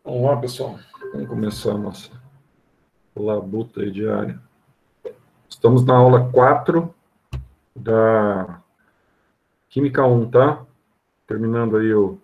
Vamos lá, pessoal. Vamos começar a nossa labuta aí diária. Estamos na aula 4 da Química 1, tá? Terminando aí o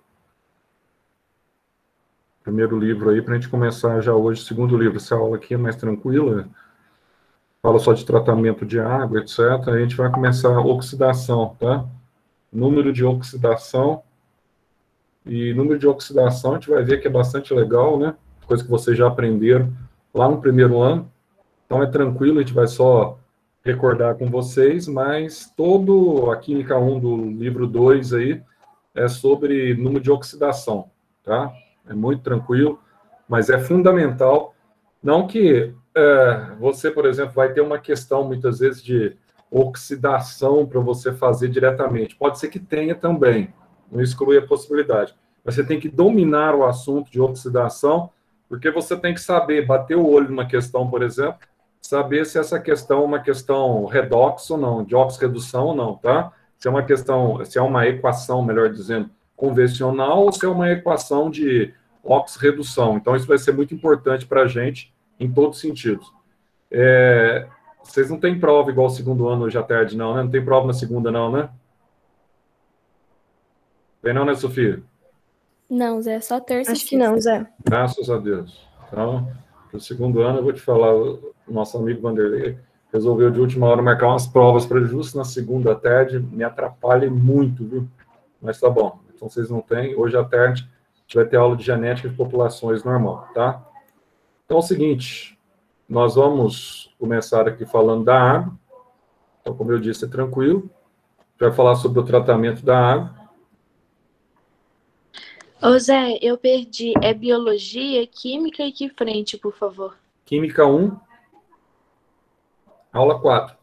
primeiro livro aí, para a gente começar já hoje o segundo livro. Essa aula aqui é mais tranquila, fala só de tratamento de água, etc. A gente vai começar a oxidação, tá? Número de oxidação. E número de oxidação a gente vai ver que é bastante legal, né? Coisa que vocês já aprenderam lá no primeiro ano. Então é tranquilo, a gente vai só recordar com vocês, mas todo a Química 1 do livro 2 aí é sobre número de oxidação, tá? É muito tranquilo, mas é fundamental. Não que você, por exemplo, vai ter uma questão muitas vezes de oxidação para você fazer diretamente. Pode ser que tenha também, não exclui a possibilidade. Mas você tem que dominar o assunto de oxidação, porque você tem que saber, bater o olho numa questão, por exemplo, saber se essa questão é uma questão redox ou não, de oxirredução ou não, tá? Se é uma questão, se é uma equação, melhor dizendo, convencional, ou se é uma equação de oxirredução. Então, isso vai ser muito importante para a gente em todos os sentidos. Vocês não têm prova igual o segundo ano hoje à tarde, não, né? Não tem prova na segunda, não, né? Tem não, né, Sofia? Não, Zé, só terça. Acho que não, Zé. Graças a Deus. Então, no segundo ano, eu vou te falar, o nosso amigo Vanderlei resolveu de última hora marcar umas provas para justo na segunda tarde, me atrapalha muito, viu? Mas tá bom. Então, vocês não têm. Hoje à tarde, a gente vai ter aula de genética de populações normal, tá? Então, é o seguinte, nós vamos começar aqui falando da água. Então, como eu disse, é tranquilo. A gente vai falar sobre o tratamento da água. Ô, Zé, eu perdi. É biologia, química e que frente, por favor? Química 1, aula 4.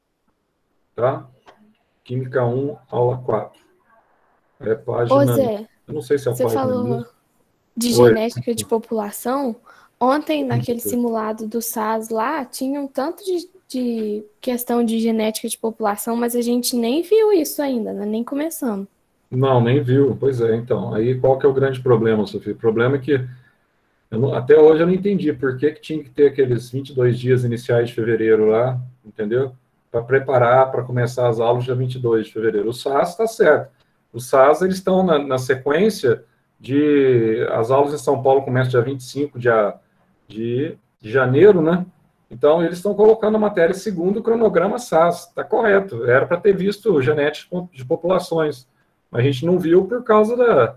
Tá? Química 1, aula 4. É página... Ô, Zé, eu não sei se é a você página falou mesmo. de genética de população. Ontem, naquele simulado do SAS lá, tinha um tanto de questão de genética de população, mas a gente nem viu isso ainda, né? Nem começamos. Não, nem viu. Pois é, então. Aí qual que é o grande problema, Sofia? O problema é que até hoje eu não entendi por que tinha que ter aqueles 22 dias iniciais de fevereiro lá, entendeu? Para preparar, para começar as aulas dia 22 de fevereiro. O SAS está certo. Os SAS, eles estão na sequência de... As aulas em São Paulo começam dia 25 de janeiro, né? Então, eles estão colocando a matéria segundo o cronograma SAS. Está correto. Era para ter visto genética de populações. Mas a gente não viu por causa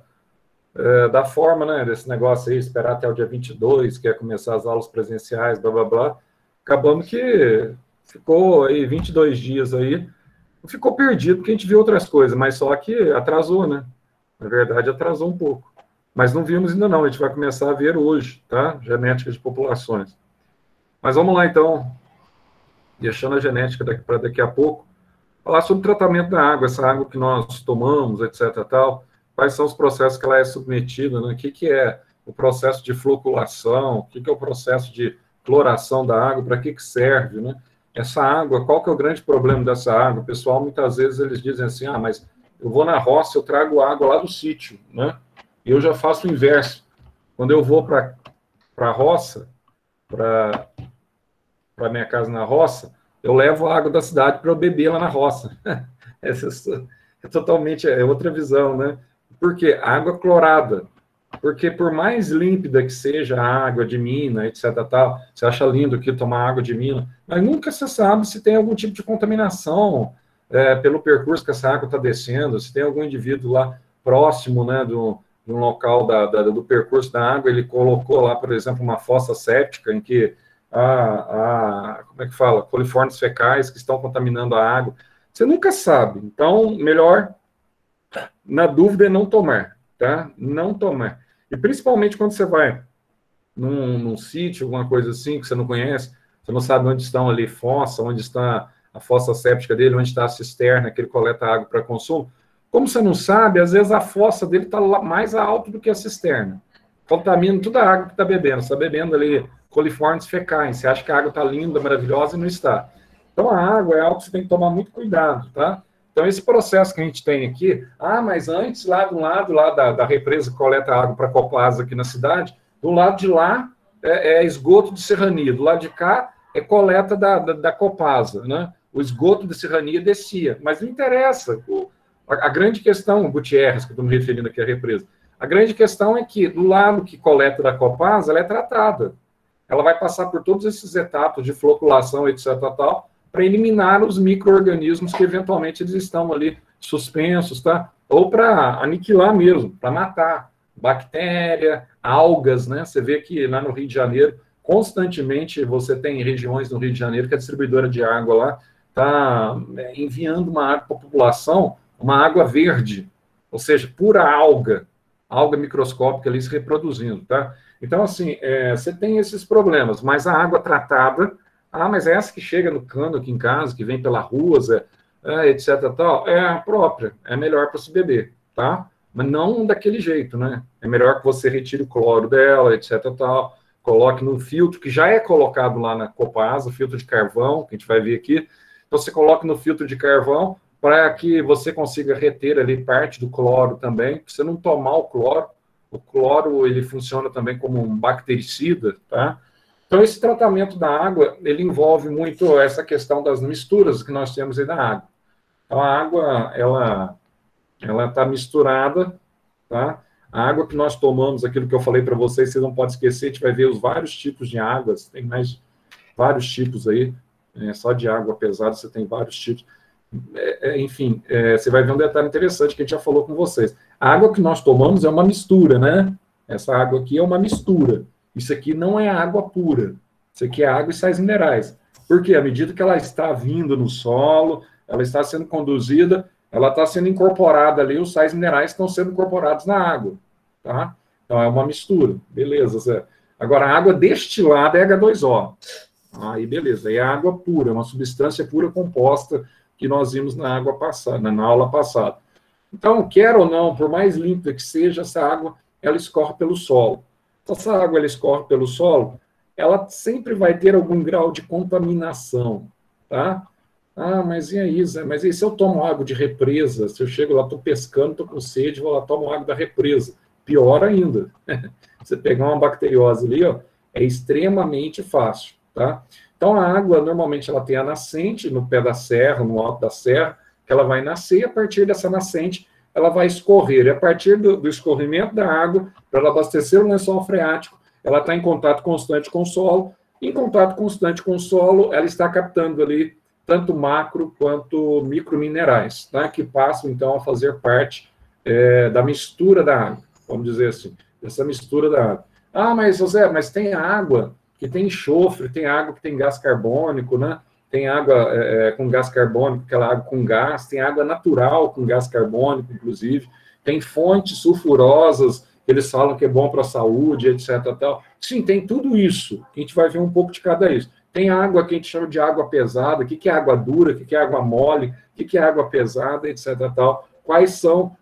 da forma, né, desse negócio aí, esperar até o dia 22, que é começar as aulas presenciais, blá, blá, blá. Acabamos que ficou aí 22 dias aí, ficou perdido, porque a gente viu outras coisas, mas só que atrasou, né? Na verdade, atrasou um pouco. Mas não vimos ainda não, a gente vai começar a ver hoje, tá? Genética de populações. Mas vamos lá, então, deixando a genética para daqui a pouco, falar sobre o tratamento da água, essa água que nós tomamos, etc. Tal, quais são os processos que ela é submetida, né? O que é o processo de floculação, o que é o processo de cloração da água, para que serve, né? Essa água, qual que é o grande problema dessa água? O pessoal, muitas vezes, eles dizem assim, mas eu vou na roça, eu trago água lá do sítio, né? E eu já faço o inverso. Quando eu vou para a roça, para minha casa na roça, eu levo a água da cidade para eu beber lá na roça. Essa é totalmente outra visão, né? Por quê? Água clorada. Porque por mais límpida que seja a água de mina, etc. Tal, você acha lindo aqui tomar água de mina, mas nunca se sabe se tem algum tipo de contaminação pelo percurso que essa água está descendo, se tem algum indivíduo lá próximo, né, de um local do percurso da água, ele colocou lá, por exemplo, uma fossa séptica em que como é que fala? Coliformes fecais que estão contaminando a água. Você nunca sabe. Então, melhor, na dúvida, é não tomar, tá? Não tomar. E principalmente quando você vai num sítio, alguma coisa assim, que você não conhece, você não sabe onde estão ali fossa, onde está a fossa séptica dele, onde está a cisterna que ele coleta água para consumo. Como você não sabe, às vezes a fossa dele está mais alto do que a cisterna. Contamina toda a água que está bebendo. Você está bebendo ali coliformes fecais. Você acha que a água está linda, maravilhosa, e não está. Então, a água é algo que você tem que tomar muito cuidado, tá? Então, esse processo que a gente tem aqui... mas antes, lá do lado lá da represa que coleta água para Copasa aqui na cidade, Do lado de lá é esgoto de serrania, do lado de cá é coleta da Copasa, né? O esgoto de serrania descia, mas não interessa. A grande questão, Gutierrez, que eu estou me referindo aqui à represa, a grande questão é que do lado que coleta da Copasa, ela é tratada. Ela vai passar por todas essas etapas de floculação, etc., tal, para eliminar os micro-organismos que eventualmente eles estão ali suspensos, tá? Ou para aniquilar mesmo, para matar bactéria, algas, né? Você vê que lá no Rio de Janeiro, constantemente você tem regiões no Rio de Janeiro que a distribuidora de água lá está enviando uma água para a população, uma água verde, ou seja, pura alga microscópica ali se reproduzindo, tá? Então, assim, você tem esses problemas, mas a água tratada, mas essa que chega no cano aqui em casa, que vem pela rua, etc., tal, é a própria, é melhor para se beber, tá? Mas não daquele jeito, né? É melhor que você retire o cloro dela, etc., tal, coloque no filtro, que já é colocado lá na Copasa, filtro de carvão, que a gente vai ver aqui. Então, você coloca no filtro de carvão para que você consiga reter ali parte do cloro também, para você não tomar o cloro. O cloro, ele funciona também como um bactericida, tá? Então, esse tratamento da água, ele envolve muito essa questão das misturas que nós temos aí da água. Então, a água, ela está misturada, tá? A água que nós tomamos, aquilo que eu falei para vocês não podem esquecer, a gente vai ver os vários tipos de águas, tem mais vários tipos aí, só de água pesada você tem vários tipos. Enfim, você vai ver um detalhe interessante que a gente já falou com vocês. A água que nós tomamos é uma mistura, né? Essa água aqui é uma mistura. Isso aqui não é água pura. Isso aqui é água e sais minerais. Porque à medida que ela está vindo no solo, ela está sendo conduzida, ela está sendo incorporada ali, os sais minerais estão sendo incorporados na água, tá? Então é uma mistura, beleza, Zé. Agora, a água destilada é H2O. Aí, beleza, aí é água pura, uma substância pura composta que nós vimos na água passada, na aula passada. Então, quer ou não, por mais limpa que seja, essa água, ela escorre pelo solo. Então, essa água, ela escorre pelo solo, ela sempre vai ter algum grau de contaminação, tá? Mas e aí, Zé? Mas e se eu tomo água de represa? Se eu chego lá, estou pescando, estou com sede, vou lá, tomo água da represa. Pior ainda. Você pegar uma bacteriose ali, ó, é extremamente fácil, tá? Então, a água, normalmente, ela tem a nascente no pé da serra, no alto da serra, que ela vai nascer, e a partir dessa nascente, ela vai escorrer. E a partir do escorrimento da água, para ela abastecer o lençol freático, ela está em contato constante com o solo. Em contato constante com o solo, ela está captando ali tanto macro quanto microminerais, tá? Que passam, então, a fazer parte da mistura da água, vamos dizer assim, dessa mistura da água. Mas, José, mas tem água que tem enxofre, tem água que tem gás carbônico, né? Tem água com gás carbônico, aquela água com gás, tem água natural com gás carbônico, inclusive, tem fontes sulfurosas, eles falam que é bom para a saúde, etc. Tal. Sim, tem tudo isso, a gente vai ver um pouco de cada isso. Tem água que a gente chama de água pesada, o que é água dura, o que é água mole, o que é água pesada, etc. Tal. Quais são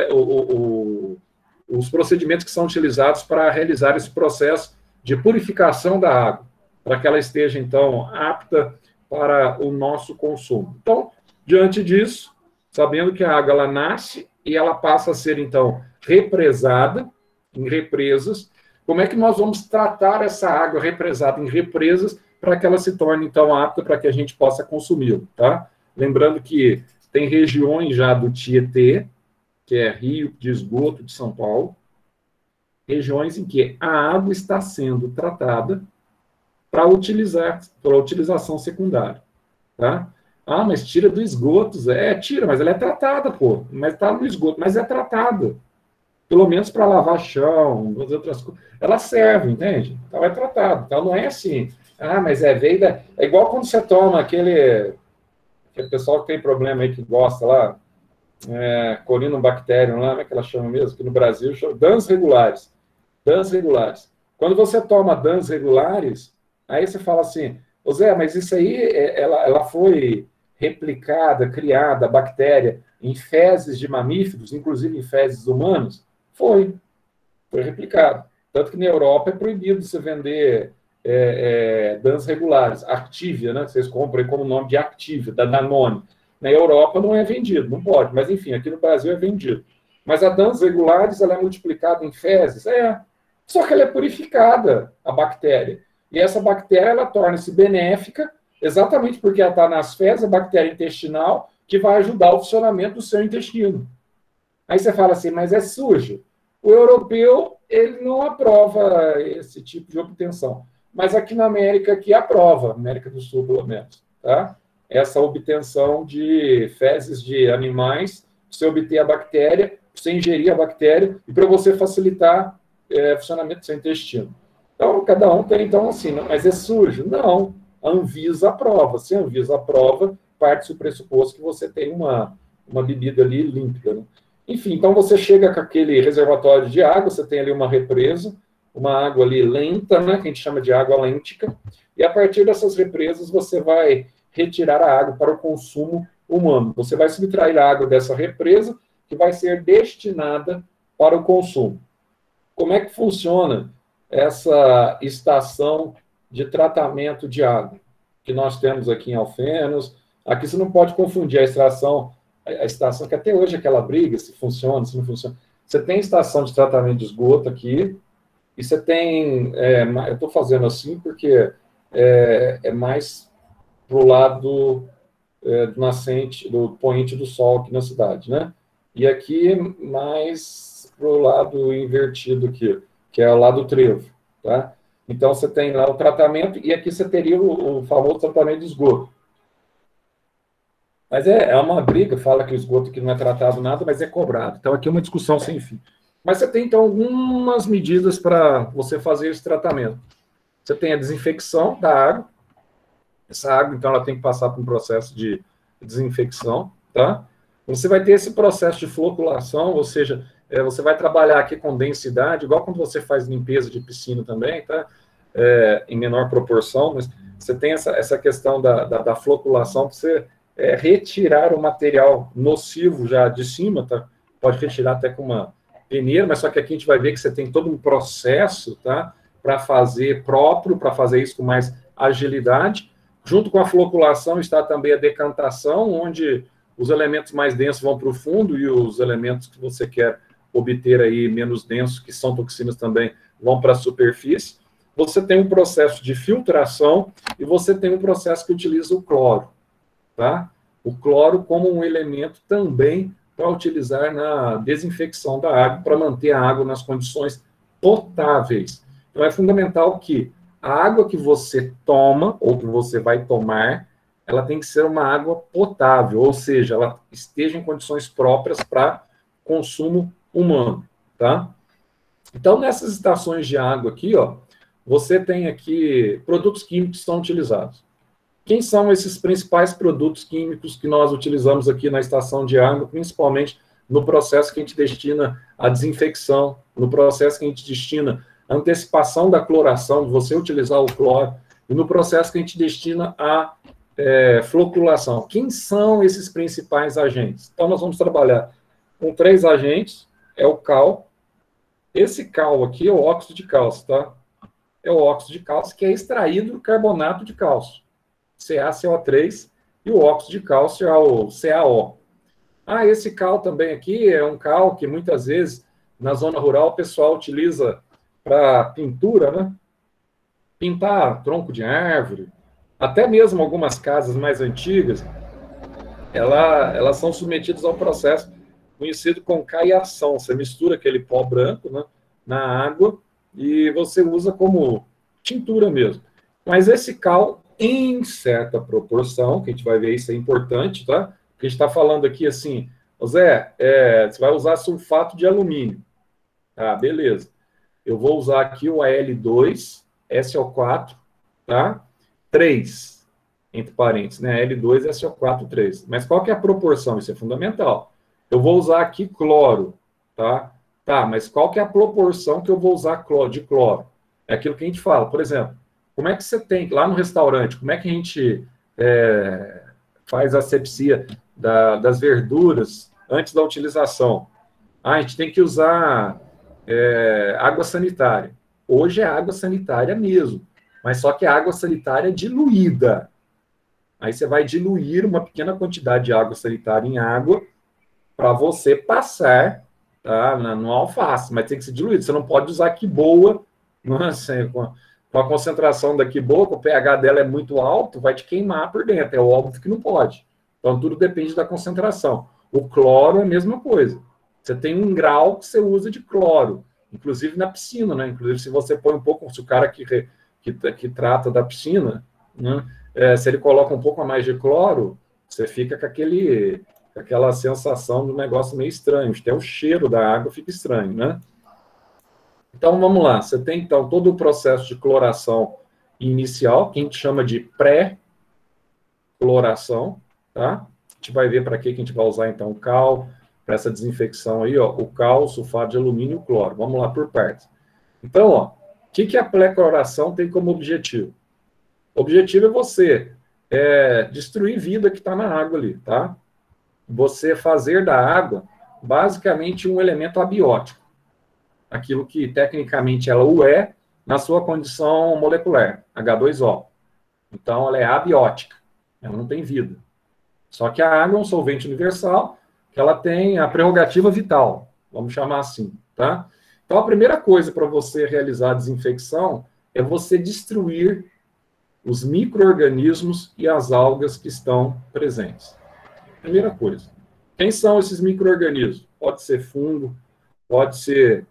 os procedimentos que são utilizados para realizar esse processo de purificação da água, para que ela esteja, então, apta para o nosso consumo. Então, diante disso, sabendo que a água ela nasce e ela passa a ser, então, represada em represas, como é que nós vamos tratar essa água represada em represas para que ela se torne, então, apta para que a gente possa consumi-la, tá? Lembrando que tem regiões já do Tietê, que é rio de esgoto de São Paulo, regiões em que a água está sendo tratada para utilização secundária, tá? Mas tira do esgoto, Zé. Tira, mas ela é tratada, pô. Mas está no esgoto, mas é tratada. Pelo menos para lavar chão, outras coisas. Ela serve, entende? Então é tratada. Então não é assim, mas veio da... É igual quando você toma aquele pessoal que tem problema aí, que gosta lá, Corynebacterium lá, como é que ela chama mesmo? Que no Brasil chama DANs regulares. DANs regulares. Quando você toma DANs regulares, aí você fala assim, Zé, mas isso aí, ela foi replicada, criada, a bactéria, em fezes de mamíferos, inclusive em fezes humanos? Foi replicado. Tanto que na Europa é proibido você vender DANs regulares, Activia, né? Vocês compram aí como nome de Activia, da Danone. Na Europa não é vendido, não pode, mas enfim, aqui no Brasil é vendido. Mas a DANs regulares, ela é multiplicada em fezes? Só que ela é purificada, a bactéria. E essa bactéria, ela torna-se benéfica, exatamente porque ela está nas fezes, a bactéria intestinal, que vai ajudar o funcionamento do seu intestino. Aí você fala assim, mas é sujo. O europeu, ele não aprova esse tipo de obtenção. Mas aqui na América, aqui aprova, América do Sul, pelo menos, tá? Essa obtenção de fezes de animais, você obter a bactéria, você ingerir a bactéria, e para você facilitar o funcionamento do seu intestino. Então, cada um tem, então, assim, mas é sujo? Não. A Anvisa aprova. Se a Anvisa aprova, parte do pressuposto que você tem uma bebida ali límpida, né? Enfim, então você chega com aquele reservatório de água, você tem ali uma represa, uma água ali lenta, né, que a gente chama de água lêntica, e a partir dessas represas você vai retirar a água para o consumo humano. Você vai subtrair a água dessa represa, que vai ser destinada para o consumo. Como é que funciona essa estação de tratamento de água que nós temos aqui em Alfenas? Aqui você não pode confundir a estação, que até hoje é aquela briga, se funciona, se não funciona. Você tem estação de tratamento de esgoto aqui, e você tem, eu estou fazendo assim porque é mais para o lado do nascente, do poente do sol aqui na cidade, né? E aqui mais para o lado invertido aqui, que é o lado trevo, tá? Então você tem lá o tratamento, e aqui você teria o famoso tratamento de esgoto. Mas é uma briga, fala que o esgoto aqui não é tratado nada, mas é cobrado. Então, aqui é uma discussão sem fim. Mas você tem, então, algumas medidas para você fazer esse tratamento. Você tem a desinfecção da água. Essa água, então, ela tem que passar por um processo de desinfecção, tá? Você vai ter esse processo de floculação, ou seja, você vai trabalhar aqui com densidade, igual quando você faz limpeza de piscina também, tá? Em menor proporção, mas você tem essa questão da floculação, para você retirar o material nocivo já de cima, tá? Pode retirar até com uma peneira, mas só que aqui a gente vai ver que você tem todo um processo, tá? Para fazer próprio, para fazer isso com mais agilidade. Junto com a floculação está também a decantação, onde os elementos mais densos vão para o fundo e os elementos que você quer obter aí menos densos, que são toxinas também, vão para a superfície. Você tem um processo de filtração e você tem um processo que utiliza o cloro, tá? O cloro como um elemento também para utilizar na desinfecção da água, para manter a água nas condições potáveis. Então, é fundamental que a água que você toma, ou que você vai tomar, ela tem que ser uma água potável, ou seja, ela esteja em condições próprias para consumo humano, tá? Então, nessas estações de água aqui, ó, você tem aqui produtos químicos que são utilizados. Quem são esses principais produtos químicos que nós utilizamos aqui na estação de água, principalmente no processo que a gente destina à desinfecção, no processo que a gente destina à antecipação da cloração, de você utilizar o cloro, e no processo que a gente destina à floculação? Quem são esses principais agentes? Então, nós vamos trabalhar com 3 agentes, é o cal. Esse cal aqui é o óxido de cálcio, tá? É o óxido de cálcio que é extraído do carbonato de cálcio. CaCO3, e o óxido de cálcio é o CaO. Esse cal também aqui é um cal que muitas vezes na zona rural o pessoal utiliza para pintura, né? Pintar tronco de árvore, até mesmo algumas casas mais antigas, elas são submetidas ao processo conhecido como caiação. Você mistura aquele pó branco, né, na água e você usa como tintura mesmo. Mas esse cal, em certa proporção, que a gente vai ver, isso é importante, tá? Porque a gente está falando aqui assim, Zé, você vai usar sulfato de alumínio. Beleza. Eu vou usar aqui o Al2, SO4, tá? 3, entre parênteses, né? Al2, SO4, 3. Mas qual que é a proporção? Isso é fundamental. Eu vou usar aqui cloro, tá? Mas qual que é a proporção que eu vou usar de cloro? É aquilo que a gente fala, por exemplo, como é que você tem, lá no restaurante, como é que a gente faz a asepsia das verduras antes da utilização? A gente tem que usar água sanitária. Hoje é água sanitária mesmo, mas só que é água sanitária diluída. Aí você vai diluir uma pequena quantidade de água sanitária em água para você passar tá? No alface, mas tem que ser diluído. Você não pode usar quiboa, assim, com a concentração da quiboa, o pH dela é muito alto, vai te queimar por dentro. É óbvio que não pode. Então, tudo depende da concentração. O cloro é a mesma coisa. Você tem um grau que você usa de cloro, inclusive na piscina, né? Inclusive, se você põe um pouco, se o cara que trata da piscina, né? Se ele coloca um pouco a mais de cloro, você fica com aquela sensação de um negócio meio estranho. Até o cheiro da água fica estranho, né? Então, vamos lá. Você tem, então, todo o processo de cloração inicial, que a gente chama de pré-cloração, tá? A gente vai ver para que a gente vai usar, então, o cal, para essa desinfecção aí, ó, o cal, o sulfato de alumínio e o cloro. Vamos lá por partes. Então, ó, o que a pré-cloração tem como objetivo? O objetivo é você destruir vida que está na água ali, tá? Você fazer da água, basicamente, um elemento abiótico. Aquilo que, tecnicamente, ela o é, na sua condição molecular, H2O. Então, ela é abiótica, ela não tem vida. Só que a água é um solvente universal, que ela tem a prerrogativa vital, vamos chamar assim, tá? Então, a primeira coisa para você realizar a desinfecção é você destruir os micro-organismos e as algas que estão presentes. Primeira coisa. Quem são esses micro-organismos? Pode ser fungo, pode ser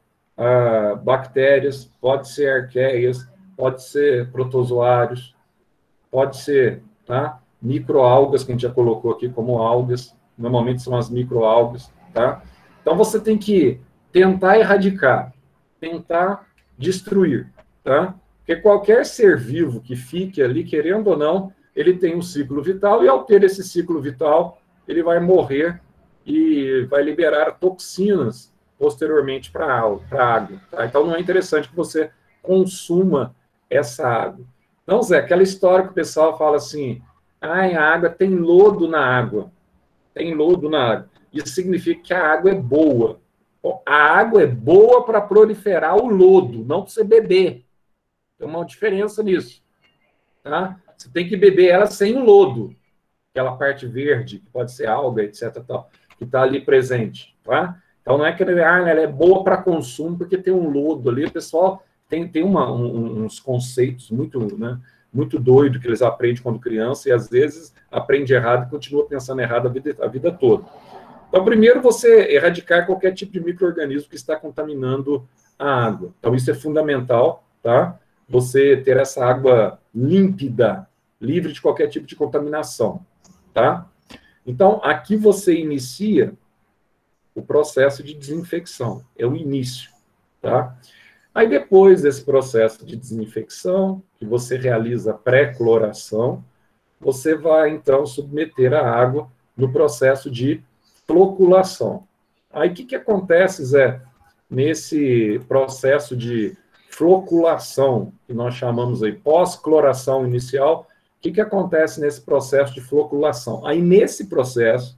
bactérias, pode ser arqueias, pode ser protozoários, pode ser, tá? Microalgas, que a gente já colocou aqui como algas, normalmente são as microalgas, tá? Então você tem que tentar erradicar, tentar destruir, tá? Porque qualquer ser vivo que fique ali, querendo ou não, ele tem um ciclo vital, e ao ter esse ciclo vital, ele vai morrer e vai liberar toxinas posteriormente para a água. Tá? Então, não é interessante que você consuma essa água. Não, Zé, aquela história que o pessoal fala assim, a água tem lodo na água. Tem lodo na água. Isso significa que a água é boa. A água é boa para proliferar o lodo, não para você beber. Tem uma diferença nisso. Tá? Você tem que beber ela sem o lodo. Aquela parte verde, que pode ser alga, etc. Tal, que está ali presente. Tá? Então, não é que ela é boa para consumo, porque tem um lodo ali. O pessoal tem uns conceitos muito, né, muito doidos que eles aprendem quando criança, e às vezes aprende errado e continua pensando errado a vida toda. Então, primeiro, você erradicar qualquer tipo de micro-organismo que está contaminando a água. Então, isso é fundamental, tá? Você ter essa água límpida, livre de qualquer tipo de contaminação, tá? Então, aqui você inicia o processo de desinfecção, é o início, tá? Aí, depois desse processo de desinfecção, que você realiza a pré-cloração, você vai, então, submeter a água no processo de floculação. Aí, o que acontece, Zé, nesse processo de floculação, que nós chamamos aí pós-cloração inicial? O que acontece nesse processo de floculação? Aí, nesse processo,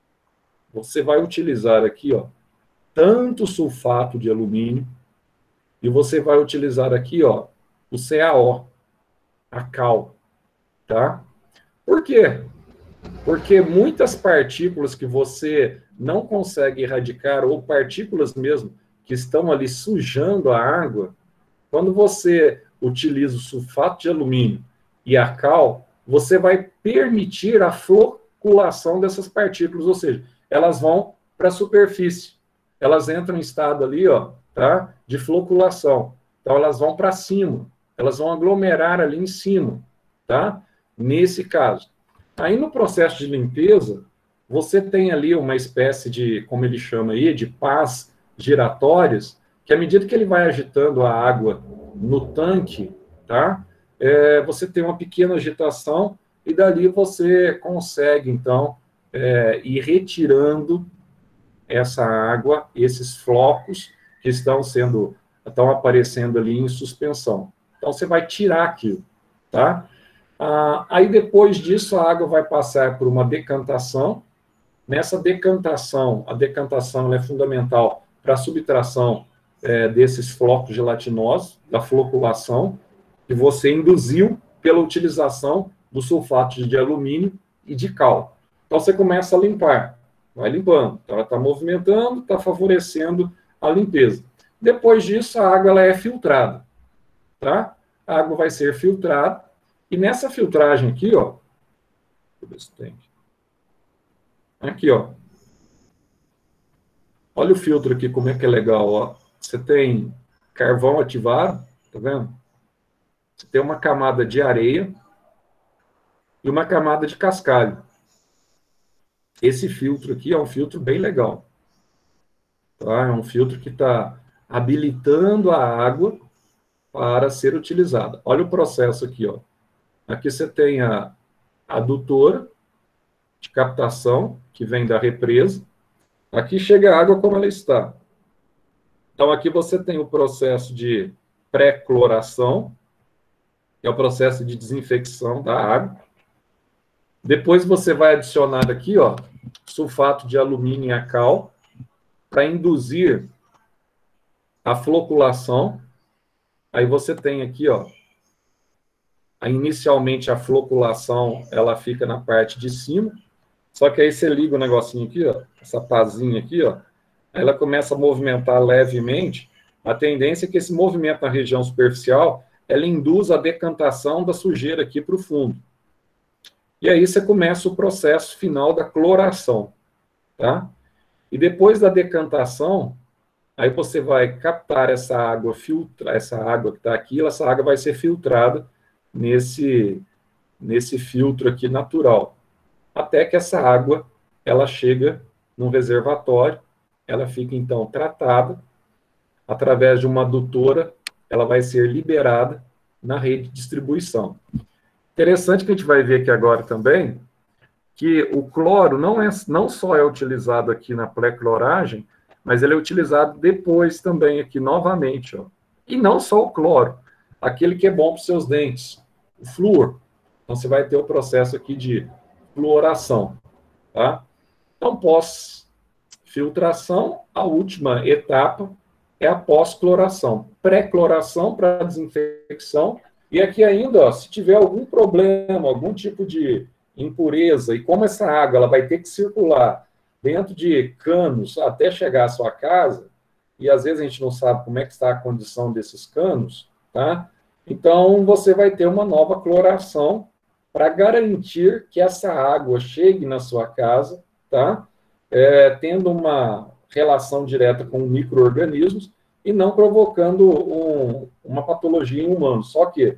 você vai utilizar aqui, ó, tanto sulfato de alumínio, e você vai utilizar aqui, ó, o CaO, a cal, tá? Por quê? Porque muitas partículas que você não consegue erradicar, ou partículas mesmo que estão ali sujando a água, quando você utiliza o sulfato de alumínio e a cal, você vai permitir a floculação dessas partículas, ou seja, elas vão para a superfície, elas entram em estado ali, ó, tá, de floculação. Então, elas vão para cima, elas vão aglomerar ali em cima, tá? Nesse caso. Aí, no processo de limpeza, você tem ali uma espécie de, como ele chama aí, de pás giratórias, que à medida que ele vai agitando a água no tanque, tá? Você tem uma pequena agitação, e dali você consegue, então, ir retirando essa água, esses flocos que estão aparecendo ali em suspensão. Então, você vai tirar aquilo, tá? Aí, depois disso, a água vai passar por uma decantação. Nessa decantação, a decantação ela é fundamental para a subtração desses flocos gelatinosos, da floculação, que você induziu pela utilização do sulfato de alumínio e de cal. Então, você começa a limpar. vai limpando. Então, ela está movimentando, está favorecendo a limpeza. Depois disso, a água ela é filtrada, tá? A água vai ser filtrada, e nessa filtragem aqui, ó, deixa eu ver se tem. Aqui, ó. Olha o filtro aqui, como é que é legal, ó. Você tem carvão ativado, tá vendo? Você tem uma camada de areia e uma camada de cascalho. Esse filtro aqui é um filtro bem legal, tá? É um filtro que está habilitando a água para ser utilizada. Olha o processo aqui, ó. Aqui você tem a adutora de captação, que vem da represa. Aqui chega a água como ela está. Então, aqui você tem o processo de pré-cloração, que é o processo de desinfecção da água. Depois você vai adicionar aqui, ó, sulfato de alumínio a cal, para induzir a floculação. Aí você tem aqui, ó, inicialmente a floculação, ela fica na parte de cima, só que aí você liga o negocinho aqui, ó, essa pazinha aqui, ó, ela começa a movimentar levemente. A tendência é que esse movimento na região superficial, ela induz a decantação da sujeira aqui para o fundo. E aí você começa o processo final da cloração, tá? E depois da decantação, aí você vai captar essa água, filtrar essa água que está aqui, essa água vai ser filtrada nesse filtro aqui natural, até que essa água, ela chega num reservatório, ela fica, então, tratada, através de uma adutora, ela vai pré-ser liberada na rede de distribuição. Interessante que a gente vai ver aqui agora também, que o cloro não só é utilizado aqui na pré-cloragem, mas ele é utilizado depois também aqui novamente, ó. E não só o cloro, aquele que é bom para os seus dentes, o flúor. Então, você vai ter o processo aqui de fluoração, tá? Então, pós-filtração, a última etapa é a pós-cloração. Pré-cloração para desinfecção. E aqui ainda, ó, se tiver algum problema, algum tipo de impureza, e como essa água ela vai ter que circular dentro de canos até chegar à sua casa, e às vezes a gente não sabe como é que está a condição desses canos, tá? Então, você vai ter uma nova cloração para garantir que essa água chegue na sua casa, tá? Tendo uma relação direta com micro-organismos e não provocando uma patologia em humanos. Só que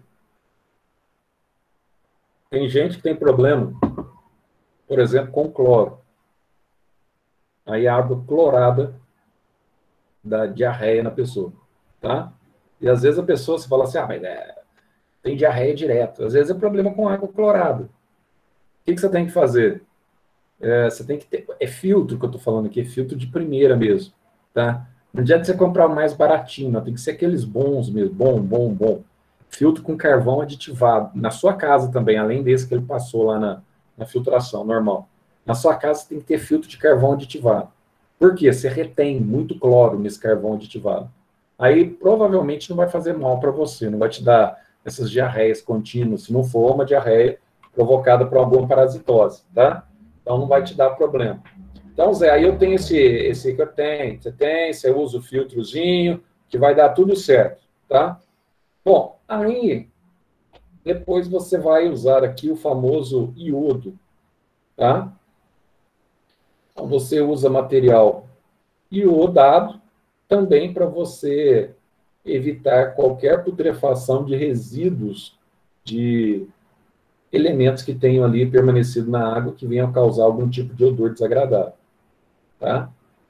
tem gente que tem problema, por exemplo, com cloro. Aí a água clorada dá diarreia na pessoa, tá? E às vezes a pessoa se fala assim, mas tem diarreia direto. Às vezes é problema com água clorada. O que você tem que fazer? Você tem que ter... É filtro que eu estou falando aqui, é filtro de primeira mesmo, tá? Não adianta você comprar o mais baratinho, não, tem que ser aqueles bons mesmo, bom. Filtro com carvão aditivado. Na sua casa também, além desse que ele passou lá na filtração normal. Na sua casa tem que ter filtro de carvão aditivado. Por quê? Você retém muito cloro nesse carvão aditivado. Aí provavelmente não vai fazer mal para você, não vai te dar essas diarreias contínuas, se não for uma diarreia provocada por alguma parasitose, tá? Então não vai te dar problema. Então, Zé, aí eu tenho esse que eu tenho, você usa o filtrozinho, que vai dar tudo certo, tá? Bom, aí depois você vai usar aqui o famoso iodo, tá? Então, você usa material iodado também para você evitar qualquer putrefação de resíduos de elementos que tenham ali permanecido na água que venham causar algum tipo de odor desagradável, tá?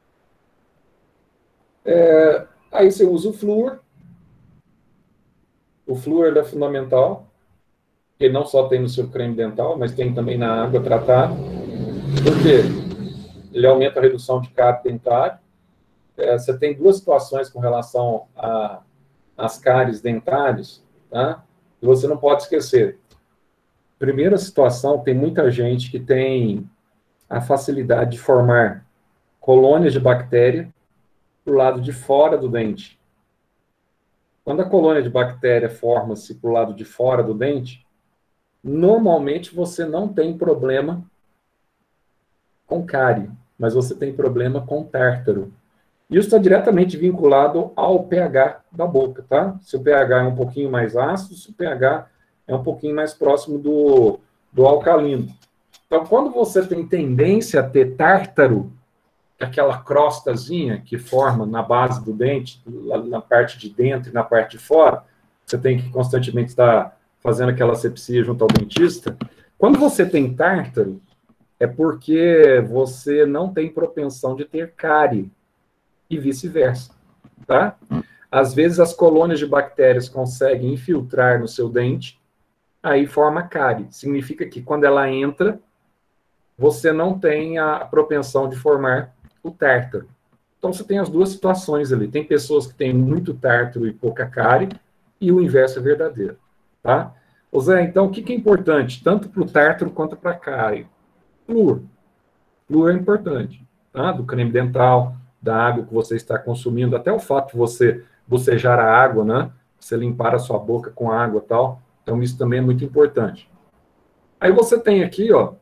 Aí você usa o flúor. O flúor é fundamental, porque não só tem no seu creme dental, mas tem também na água tratada. Por quê? Ele aumenta a redução de cárie dentário. Você tem duas situações com relação às cáries dentárias, tá? E você não pode esquecer. Primeira situação, tem muita gente que tem a facilidade de formar colônias de bactéria do lado de fora do dente. Quando a colônia de bactéria forma-se para o lado de fora do dente, normalmente você não tem problema com cárie. mas você tem problema com tártaro. Isso está diretamente vinculado ao pH da boca, tá? Se o pH é um pouquinho mais ácido, se o pH é um pouquinho mais próximo do alcalino. Então, quando você tem tendência a ter tártaro, aquela crostazinha que forma na base do dente, na parte de dentro e na parte de fora, você tem que constantemente estar fazendo aquela asepsia junto ao dentista. Quando você tem tártaro, é porque você não tem propensão de ter cárie, e vice-versa, tá? Às vezes as colônias de bactérias conseguem infiltrar no seu dente, aí forma cárie. Significa que quando ela entra, você não tem a propensão de formar o tártaro. Então você tem as duas situações ali. Tem pessoas que têm muito tártaro e pouca cárie, e o inverso é verdadeiro, tá? Ô Zé, então o que é importante, tanto para o tártaro quanto para a cárie? Flúor. Flúor é importante, tá? Do creme dental, da água que você está consumindo, até o fato de você bocejar a água, né? Você limpar a sua boca com água e tal. Então, isso também é muito importante. Aí você tem aqui, ó,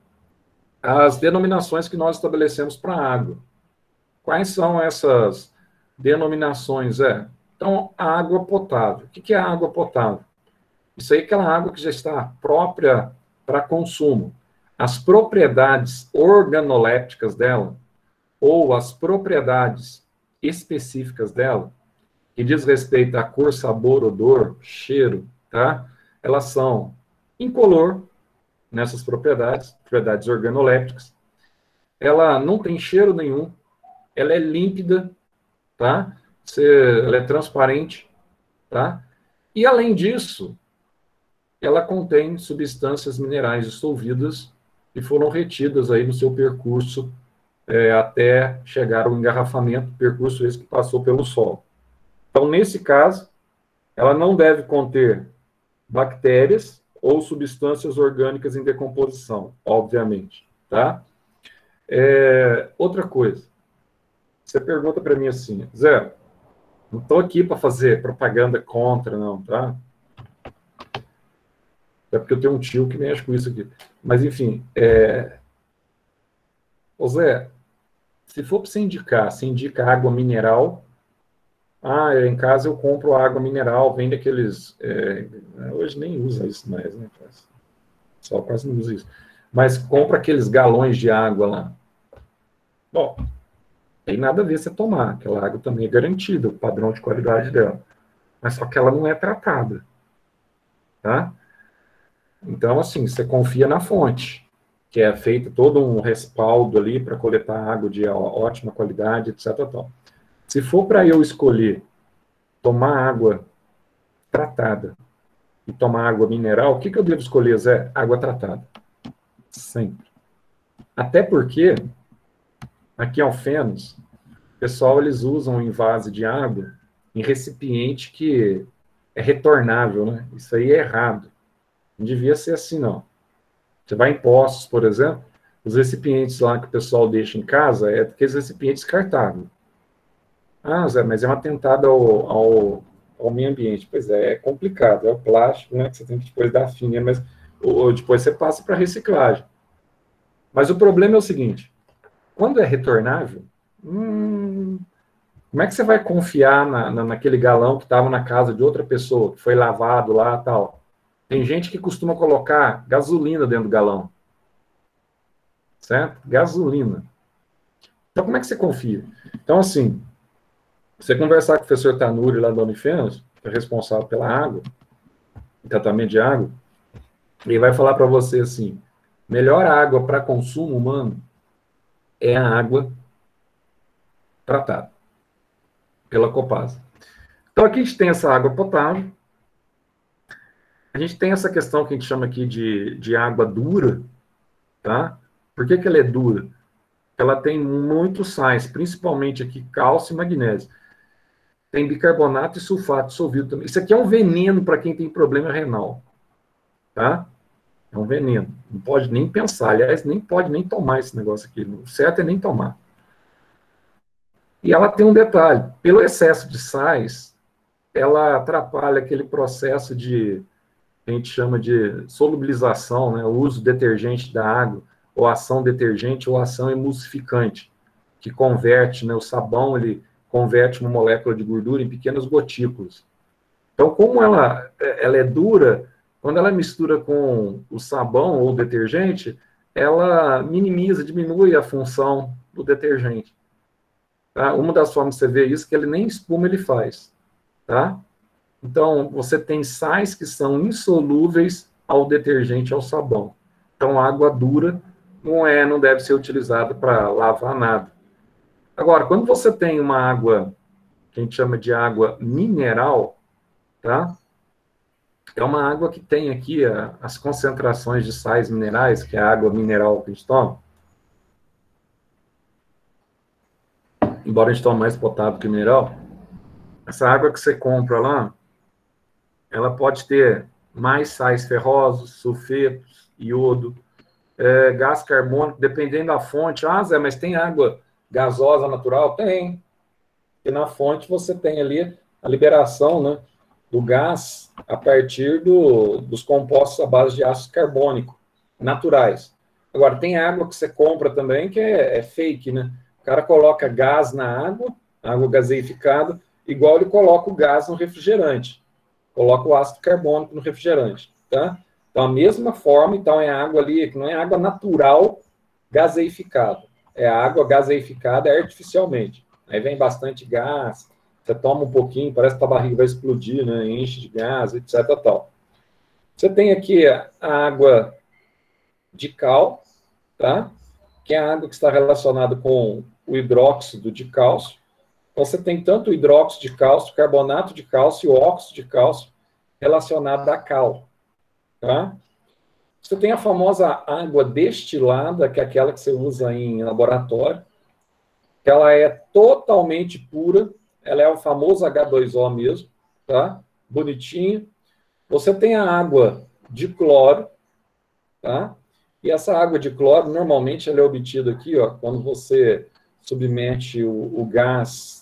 as denominações que nós estabelecemos para a água. Quais são essas denominações, Então, a água potável. O que é a água potável? Isso aí é aquela água que já está própria para consumo. As propriedades organolépticas dela, ou as propriedades específicas dela, que diz respeito a cor, sabor, odor, cheiro, tá? Elas são incolor nessas propriedades organolépticas. Ela não tem cheiro nenhum, ela é límpida, tá? Ela é transparente, tá? E além disso, ela contém substâncias minerais dissolvidas que foram retidas aí no seu percurso até chegar ao engarrafamento, percurso esse que passou pelo solo. Então, nesse caso, ela não deve conter bactérias ou substâncias orgânicas em decomposição, obviamente, tá? Outra coisa, você pergunta para mim assim, Zé, não estou aqui para fazer propaganda contra, não, tá? É porque eu tenho um tio que mexe com isso aqui. Mas, enfim, Ô Zé, se for para você indicar, você indica água mineral. Em casa eu compro água mineral, vende aqueles... hoje nem usa isso mais, né? Só quase não usa isso. Mas compra aqueles galões de água lá. Bom, tem nada a ver você tomar. Aquela água também é garantida, o padrão de qualidade dela. Mas só que ela não é tratada. Tá? Então, assim, você confia na fonte, que é feito todo um respaldo ali para coletar água de ótima qualidade, etc. Tal. Se for para eu escolher tomar água tratada e tomar água mineral, o que eu devo escolher, Zé? Água tratada. Sempre. Até porque, aqui em Alfenas, o pessoal, eles usam invase de água em recipiente que é retornável, né? Isso aí é errado. Não devia ser assim, não. Você vai em postos, por exemplo, os recipientes lá que o pessoal deixa em casa é aqueles recipientes descartáveis. Zé, mas é um atentado ao meio ambiente. Pois é complicado, é o plástico, né, que você tem que depois dar fim, né, mas depois você passa para reciclagem. Mas o problema é o seguinte, quando é retornável, como é que você vai confiar naquele galão que estava na casa de outra pessoa, que foi lavado lá e tal? Tem gente que costuma colocar gasolina dentro do galão. Certo? Gasolina. Então, como é que você confia? Então, assim, você conversar com o professor Tanuri lá da Unifenas, que é responsável pela água, tratamento de água, ele vai falar para você assim, melhor água para consumo humano é a água tratada pela Copasa. Então, aqui a gente tem essa água potável, a gente tem essa questão que a gente chama aqui de água dura, tá? Por que ela é dura? Ela tem muitos sais, principalmente aqui cálcio e magnésio. Tem bicarbonato e sulfato dissolvido também. Isso aqui é um veneno para quem tem problema renal, tá? É um veneno. Não pode nem pensar. Aliás, nem pode nem tomar esse negócio aqui. O certo é nem tomar. E ela tem um detalhe. Pelo excesso de sais, ela atrapalha aquele processo de, que a gente chama de solubilização, né? O uso detergente da água, ou ação detergente, ou ação emulsificante. que converte, né, o sabão, ele converte uma molécula de gordura em pequenas gotículas. Então, como ela é dura, quando ela mistura com o sabão ou o detergente, ela minimiza, diminui a função do detergente. Tá? Uma das formas de você ver isso é que ele nem espuma ele faz. Tá? Então, você tem sais que são insolúveis ao detergente, ao sabão. Então, água dura não deve ser utilizada para lavar nada. Agora, quando você tem uma água que a gente chama de água mineral, tá? É uma água que tem aqui as concentrações de sais minerais, que é a água mineral que a gente toma. Embora a gente tome mais potável que mineral, essa água que você compra lá, ela pode ter mais sais ferrosos, sulfetos, iodo, gás carbônico, dependendo da fonte. Ah, Zé, mas tem água gasosa natural? Tem. E na fonte você tem ali a liberação, né, do gás a partir dos compostos à base de ácido carbônico, naturais. Agora, tem água que você compra também que é fake, né? O cara coloca gás na água gaseificada, igual ele coloca o gás no refrigerante. Coloca o ácido carbônico no refrigerante, tá? Então, a mesma forma, então, é água ali, que não é água natural gaseificada. É água gaseificada artificialmente. Aí vem bastante gás, você toma um pouquinho, parece que a barriga vai explodir, né? Enche de gás, etc. Tal. Você tem aqui a água de cal, tá? Que é a água que está relacionada com o hidróxido de cálcio. Então, você tem tanto o hidróxido de cálcio, carbonato de cálcio e o óxido de cálcio relacionado a cal, tá? Você tem a famosa água destilada, que é aquela que você usa em laboratório, que ela é totalmente pura, ela é o famoso H2O mesmo, tá? Bonitinho. Você tem a água de cloro, tá? E essa água de cloro, normalmente, ela é obtida aqui, ó, quando você submete o gás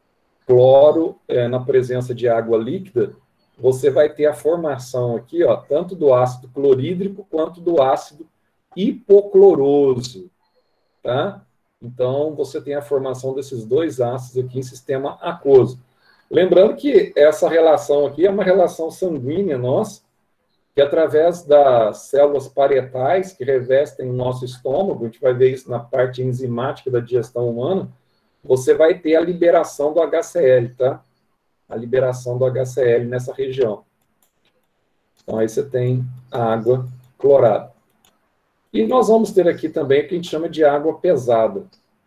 cloro na presença de água líquida, você vai ter a formação aqui, ó, tanto do ácido clorídrico quanto do ácido hipocloroso, tá? Então, você tem a formação desses dois ácidos aqui em sistema aquoso. Lembrando que essa relação aqui é uma relação sanguínea nossa, que através das células parietais que revestem o nosso estômago, a gente vai ver isso na parte enzimática da digestão humana, você vai ter a liberação do HCl, tá? A liberação do HCl nessa região. Então, aí você tem a água clorada. E nós vamos ter aqui também o que a gente chama de água pesada.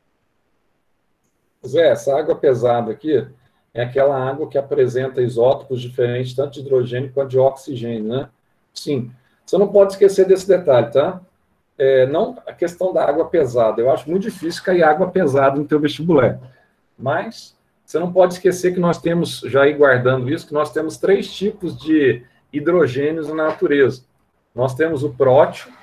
Zé, essa água pesada aqui é aquela água que apresenta isótopos diferentes, tanto de hidrogênio quanto de oxigênio, né? Sim. Você não pode esquecer desse detalhe, tá? Não a questão da água pesada. Eu acho muito difícil cair água pesada no teu vestibular. Mas você não pode esquecer que nós temos, já ir guardando isso, que nós temos 3 tipos de hidrogênios na natureza. Nós temos o prótio,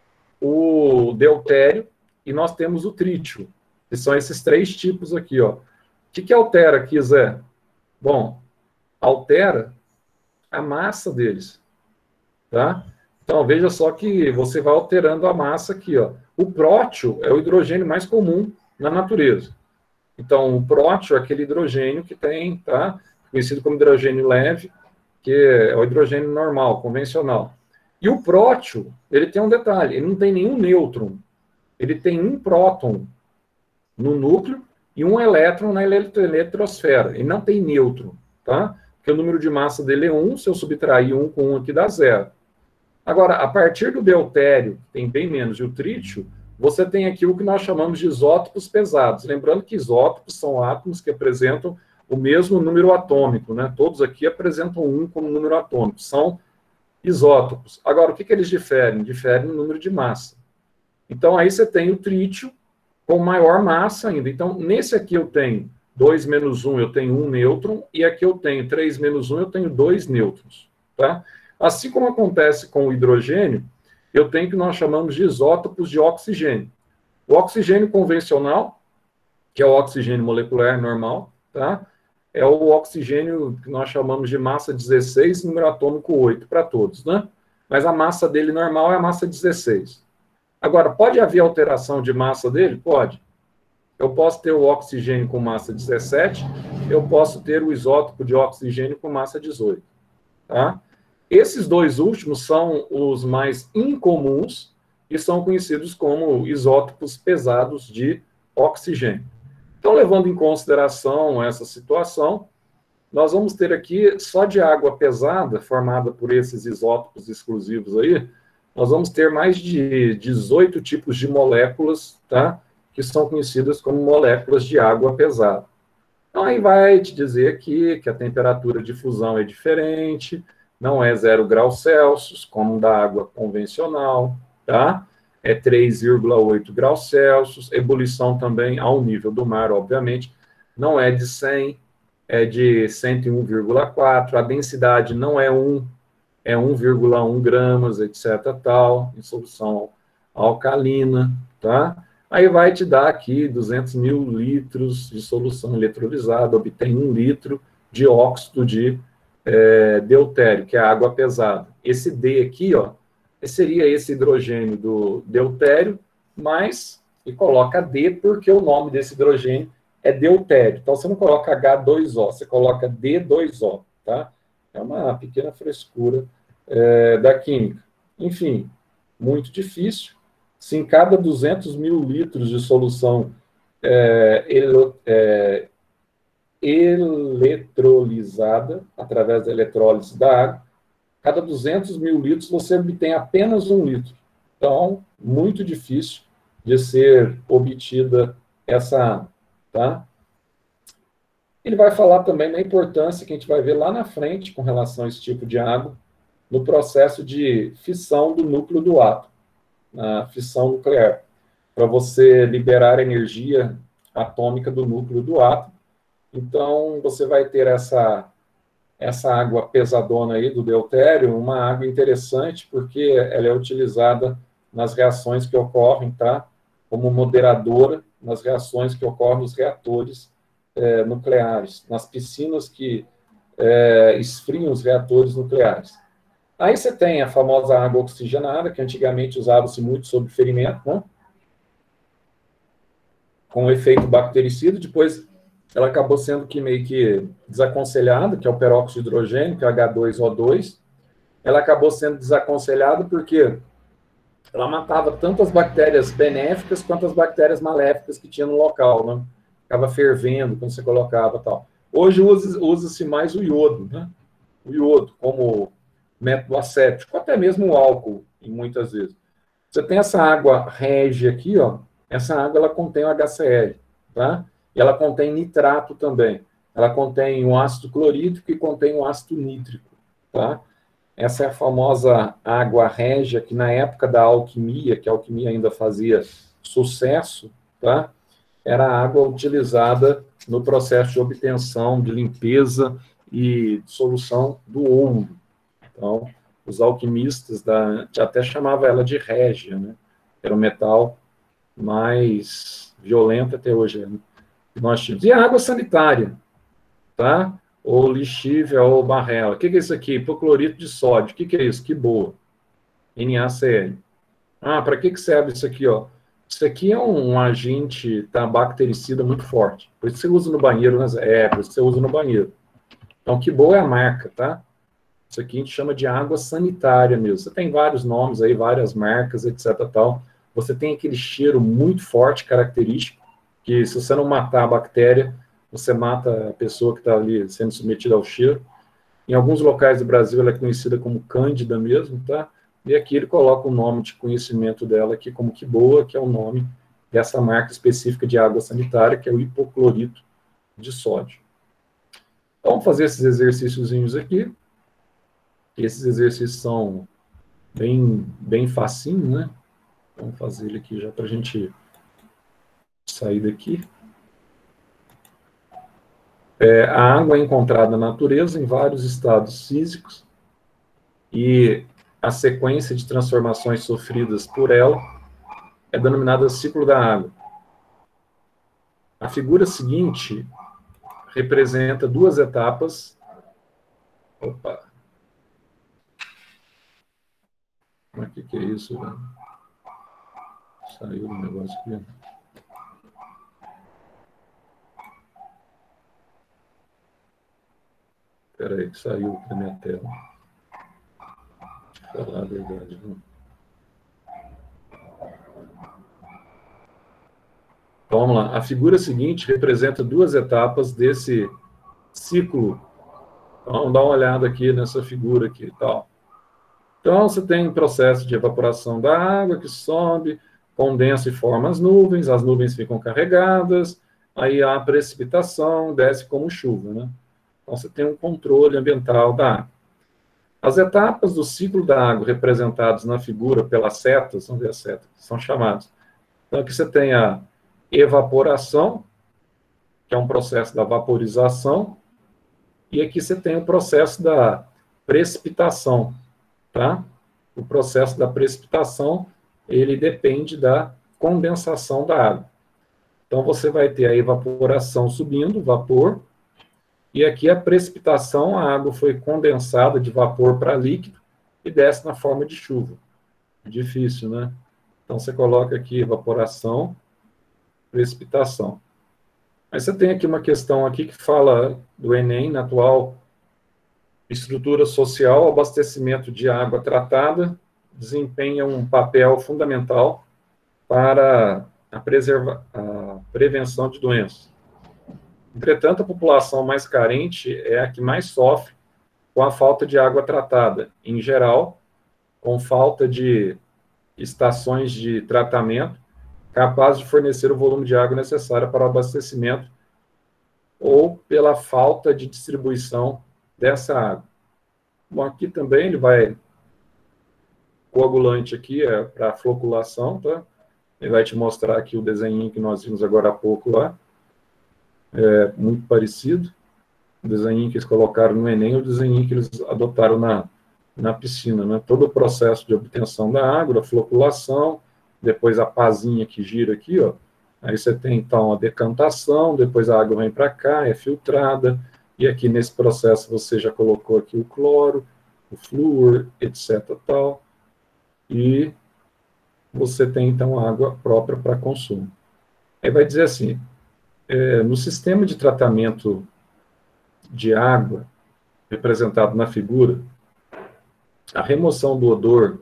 o deutério e nós temos o trítio, que são esses 3 tipos aqui, ó. O que altera aqui, Zé? Bom, altera a massa deles, tá? Então, veja só que você vai alterando a massa aqui, ó. O prótio é o hidrogênio mais comum na natureza. Então, o prótio é aquele hidrogênio que tem, tá? Conhecido como hidrogênio leve, que é o hidrogênio normal, convencional. E o prótio, ele tem um detalhe, ele não tem nenhum nêutron. Ele tem um próton no núcleo e um elétron na eletrosfera. Ele não tem nêutron, tá? Porque o número de massa dele é 1, se eu subtrair 1 com 1 aqui dá 0. Agora, a partir do deutério, tem bem menos, e o trítio, você tem aqui o que nós chamamos de isótopos pesados. Lembrando que isótopos são átomos que apresentam o mesmo número atômico, né? Todos aqui apresentam 1 como número atômico. São isótopos. Agora, o que eles diferem? Diferem no número de massa. Então, aí você tem o trítio com maior massa ainda. Então, nesse aqui eu tenho 2 menos 1, eu tenho 1 nêutron, e aqui eu tenho 3 menos 1, eu tenho 2 nêutrons. Tá? Assim como acontece com o hidrogênio, eu tenho o que nós chamamos de isótopos de oxigênio. O oxigênio convencional, que é o oxigênio molecular normal, tá? É o oxigênio que nós chamamos de massa 16, número atômico 8 para todos, né? Mas a massa dele normal é a massa 16. Agora, pode haver alteração de massa dele? Pode. Eu posso ter o oxigênio com massa 17, eu posso ter o isótopo de oxigênio com massa 18. Tá? Esses dois últimos são os mais incomuns e são conhecidos como isótopos pesados de oxigênio. Então, levando em consideração essa situação, nós vamos ter aqui, só de água pesada, formada por esses isótopos exclusivos aí, nós vamos ter mais de 18 tipos de moléculas, tá? Que são conhecidas como moléculas de água pesada. Então, aí vai te dizer aqui que a temperatura de fusão é diferente, não é 0 graus Celsius, como da água convencional, tá? É 3,8 graus Celsius, ebulição também ao nível do mar, obviamente, não é de 100, é de 101,4, a densidade não é 1, é 1,1 gramas, etc, tal, em solução alcalina, tá? Aí vai te dar aqui 200 mil litros de solução eletrolizada, obtém 1 litro de óxido de deutério, que é a água pesada. Esse D aqui, ó, seria esse hidrogênio do deutério, e coloca D porque o nome desse hidrogênio é deutério. Então, você não coloca H2O, você coloca D2O, tá? É uma pequena frescura da química. Enfim, muito difícil. Se em cada 200 mil litros de solução eletrolizada, através da eletrólise da água, cada 200 mil litros você obtém apenas 1 litro. Então, muito difícil de ser obtida essa água, tá? Ele vai falar também da importância que a gente vai ver lá na frente com relação a esse tipo de água, no processo de fissão do núcleo do átomo, na fissão nuclear, para você liberar energia atômica do núcleo do átomo. Então, você vai ter essa água pesadona aí do deutério, uma água interessante, porque ela é utilizada nas reações que ocorrem, tá? Como moderadora nas reações que ocorrem nos reatores nucleares, nas piscinas que esfriam os reatores nucleares. Aí você tem a famosa água oxigenada, que antigamente usava-se muito sob ferimento, né? Com efeito bactericida, depois ela acabou sendo meio que desaconselhada, que é o peróxido de hidrogênio, que é H2O2. Ela acabou sendo desaconselhada porque ela matava tanto as bactérias benéficas quanto as bactérias maléficas que tinha no local, né? Ficava fervendo quando você colocava tal. Hoje usa-se mais o iodo, né? O iodo como método asséptico, até mesmo o álcool, muitas vezes. Você tem essa água régia aqui, ó. Essa água ela contém o HCl, tá? E ela contém nitrato também. Ela contém um ácido clorídrico e contém um ácido nítrico, tá? Essa é a famosa água régia, que na época da alquimia, que a alquimia ainda fazia sucesso, tá? Era a água utilizada no processo de obtenção, de limpeza e solução do ouro. Então, os alquimistas até chamavam ela de régia, né? Era o metal mais violento até hoje, né? Que nós tínhamos. E a água sanitária, tá? Ou lixívia ou barrela. O que é isso aqui? Hipoclorito de sódio. O que é isso? Que boa. NaCl. Ah, para que serve isso aqui, ó? Isso aqui é um agente bactericida muito forte. Por isso você usa no banheiro, né? Por isso você usa no banheiro. Então, que boa é a marca, tá? Isso aqui a gente chama de água sanitária mesmo. Você tem vários nomes aí, várias marcas, etc. Tal. Você tem aquele cheiro muito forte, característico, que se você não matar a bactéria, você mata a pessoa que está ali sendo submetida ao cheiro. Em alguns locais do Brasil ela é conhecida como Cândida mesmo, tá? E aqui ele coloca o nome de conhecimento dela aqui como que boa, que é o nome dessa marca específica de água sanitária, que é o hipoclorito de sódio. Então, vamos fazer esses exercíciozinhos aqui. Esses exercícios são bem facinho, né? Vamos fazer ele aqui já para a gente sair daqui. A água é encontrada na natureza em vários estados físicos e a sequência de transformações sofridas por ela é denominada ciclo da água. A figura seguinte representa duas etapas. Opa! Mas o que é isso, velho? Saiu do negócio aqui. Espera aí, que saiu da minha tela. Deixa eu falar a verdade, viu? Então, vamos lá. A figura seguinte representa duas etapas desse ciclo. Então, vamos dar uma olhada aqui nessa figura aqui e tal. Então, você tem um processo de evaporação da água que sobe, condensa e forma as nuvens ficam carregadas, aí há a precipitação, desce como chuva, né? Então, você tem um controle ambiental da água. As etapas do ciclo da água representadas na figura pelas setas, vamos ver as setas, são chamadas. Então, aqui você tem a evaporação, que é um processo da vaporização, e aqui você tem o processo da precipitação, tá? O processo da precipitação, ele depende da condensação da água. Então, você vai ter a evaporação subindo, vapor, e aqui a precipitação, a água foi condensada de vapor para líquido e desce na forma de chuva. Difícil, né? Então, você coloca aqui evaporação, precipitação. Aí você tem aqui uma questão aqui que fala do Enem, na atual estrutura social, abastecimento de água tratada desempenha um papel fundamental para a prevenção de doenças. Entretanto, a população mais carente é a que mais sofre com a falta de água tratada, em geral, com falta de estações de tratamento capazes de fornecer o volume de água necessário para o abastecimento ou pela falta de distribuição dessa água. Bom, aqui também ele vai, coagulante aqui é para floculação, tá? Ele vai te mostrar aqui o desenho que nós vimos agora há pouco lá, é muito parecido, o desenho que eles colocaram no Enem, o desenho que eles adotaram na piscina, né? Todo o processo de obtenção da água, da floculação, depois a pazinha que gira aqui, ó. Aí você tem, então, a decantação, depois a água vem para cá, é filtrada, e aqui nesse processo você já colocou aqui o cloro, o flúor, etc. tal, e você tem, então, água própria para consumo. Aí vai dizer assim, no sistema de tratamento de água, representado na figura, a remoção do odor,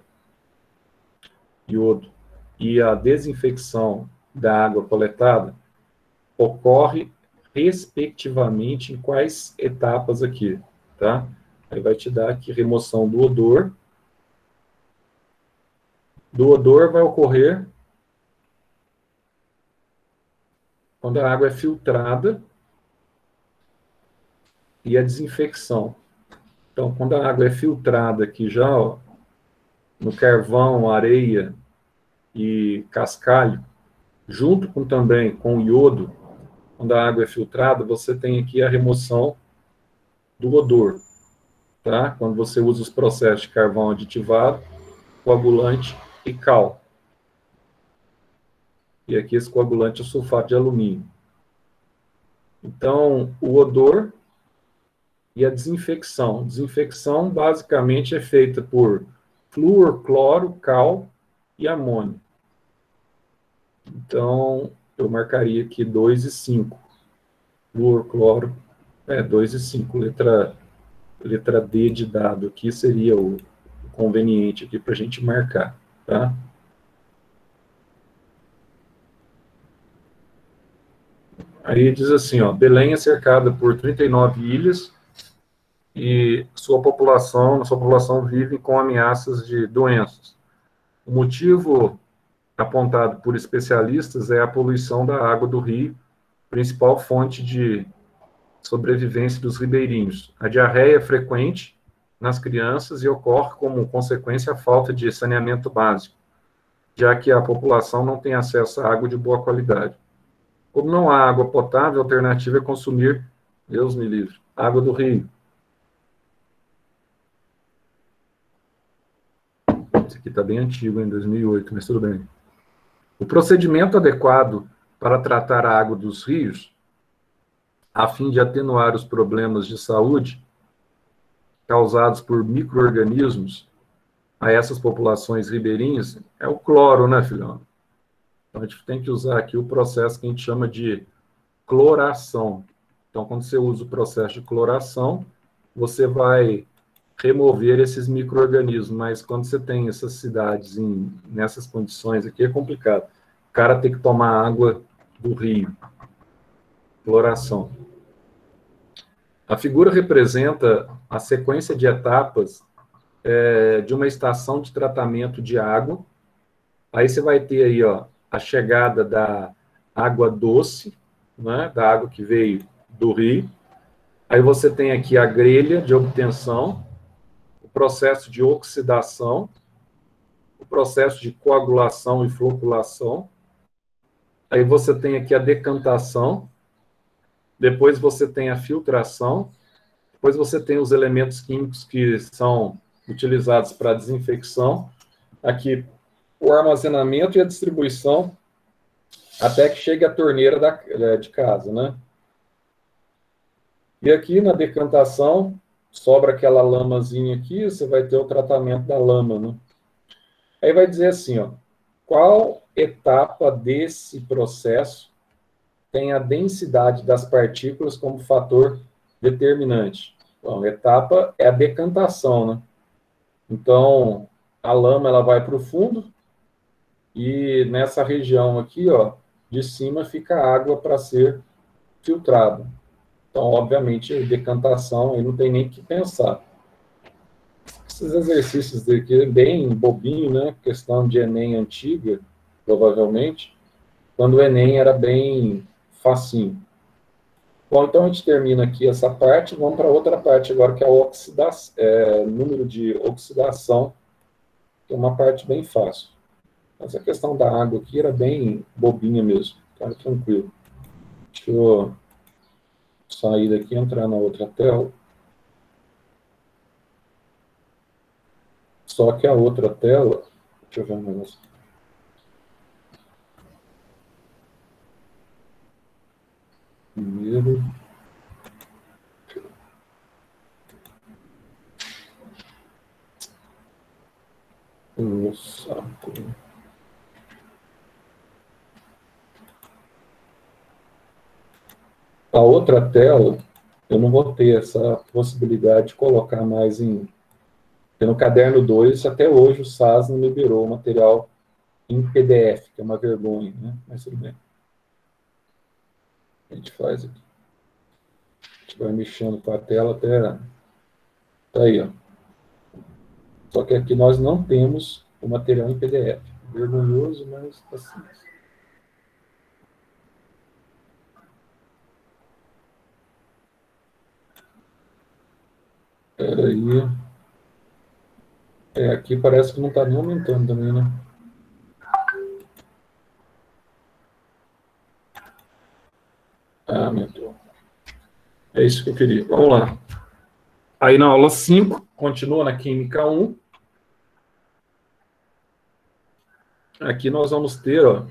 iodo, e a desinfecção da água coletada ocorre respectivamente em quais etapas aqui, tá? Aí vai te dar aqui remoção do odor. Do odor vai ocorrer quando a água é filtrada e a desinfecção. Então, quando a água é filtrada aqui já, ó, no carvão, areia e cascalho, junto com também com o iodo, quando a água é filtrada, você tem aqui a remoção do odor, tá? Quando você usa os processos de carvão aditivado, coagulante e cal. E aqui esse coagulante é o sulfato de alumínio. Então, o odor e a desinfecção. Desinfecção, basicamente, é feita por flúor, cloro, cal e amônio. Então, eu marcaria aqui 2 e 5. Flúor, cloro, 2 e 5. Letra D de dado aqui seria o conveniente aqui para a gente marcar, tá? Aí diz assim, ó, Belém é cercada por 39 ilhas e sua população vive com ameaças de doenças. O motivo apontado por especialistas é a poluição da água do rio, principal fonte de sobrevivência dos ribeirinhos. A diarreia é frequente nas crianças e ocorre como consequência a falta de saneamento básico, já que a população não tem acesso a água de boa qualidade. Como não há água potável, a alternativa é consumir, Deus me livre, água do rio. Esse aqui está bem antigo, em 2008, mas tudo bem. O procedimento adequado para tratar a água dos rios, a fim de atenuar os problemas de saúde causados por micro-organismos a essas populações ribeirinhas, é o cloro, né, filhão? Então, a gente tem que usar aqui o processo que a gente chama de cloração. Então, quando você usa o processo de cloração, você vai remover esses micro-organismos, mas quando você tem essas cidades nessas condições aqui, é complicado. O cara tem que tomar água do rio. Floração. A figura representa a sequência de etapas de uma estação de tratamento de água. Aí você vai ter aí, ó, a chegada da água doce, né, da água que veio do rio. Aí você tem aqui a grelha de obtenção, o processo de oxidação, o processo de coagulação e floculação. Aí você tem aqui a decantação, depois você tem a filtração, depois você tem os elementos químicos que são utilizados para a desinfecção, aqui o armazenamento e a distribuição, até que chegue a torneira de casa, né? E aqui na decantação, sobra aquela lamazinha aqui, você vai ter o tratamento da lama, né? Aí vai dizer assim, ó, qual etapa desse processo tem a densidade das partículas como fator determinante? Bom, a etapa é a decantação, né? Então, a lama ela vai para o fundo e nessa região aqui, ó, de cima fica a água para ser filtrada. Então, obviamente, decantação aí não tem nem o que pensar. Esses exercícios daqui, bem bobinho, né? Questão de Enem antiga, provavelmente, quando o Enem era bem facinho. Bom, então a gente termina aqui essa parte, vamos para outra parte agora, que é o número de oxidação, que é uma parte bem fácil. Mas a questão da água aqui era bem bobinha mesmo, cara, tranquilo. Deixa eu sair daqui e entrar na outra tela. Só que a outra tela, deixa eu ver um negócio. Primeiro. Nossa. A outra tela, eu não vou ter essa possibilidade de colocar mais em... Porque no caderno 2, até hoje o SAS não liberou o material em PDF, que é uma vergonha, né? Mas tudo bem. A gente faz aqui. A gente vai mexendo com a tela até... Tá aí, ó. Só que aqui nós não temos o material em PDF. Vergonhoso, mas assim. Peraí. Aqui parece que não está nem aumentando também, né? Ah, meu Deus. É isso que eu queria. Vamos lá. Aí na aula 5, continua na Química 1. Aqui nós vamos ter, ó,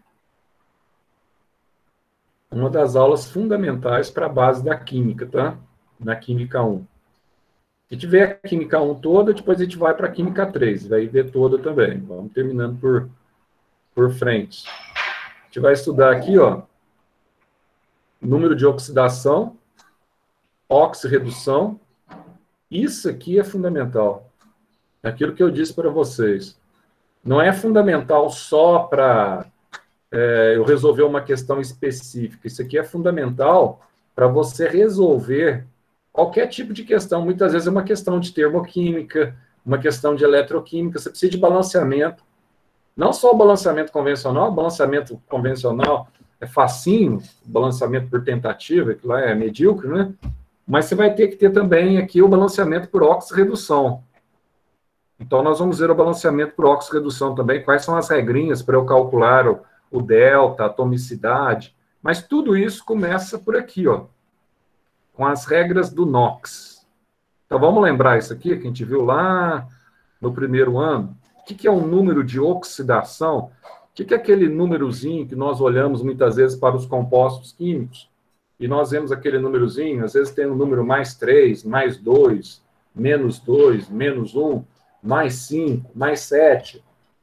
uma das aulas fundamentais para a base da Química, tá? Na Química 1. A gente vê a Química 1 toda, depois a gente vai para a Química 3, vai ver toda também. Vamos terminando por frente. A gente vai estudar aqui, ó, número de oxidação, oxirredução. Isso aqui é fundamental. Aquilo que eu disse para vocês. Não é fundamental só para eu resolver uma questão específica. Isso aqui é fundamental para você resolver qualquer tipo de questão. Muitas vezes é uma questão de termoquímica, uma questão de eletroquímica. Você precisa de balanceamento. Não só o balanceamento convencional é facinho, balanceamento por tentativa, que lá é medíocre, né? Mas você vai ter que ter também aqui o balanceamento por oxirredução. Então, nós vamos ver o balanceamento por oxirredução também, quais são as regrinhas para eu calcular o delta, a atomicidade. Mas tudo isso começa por aqui, ó, com as regras do NOx. Então, vamos lembrar isso aqui, que a gente viu lá no primeiro ano. O que é um número de oxidação? O que é aquele númerozinho que nós olhamos muitas vezes para os compostos químicos? E nós vemos aquele númerozinho, às vezes tem um número mais 3, mais 2, menos 2, menos 1, mais 5, mais 7.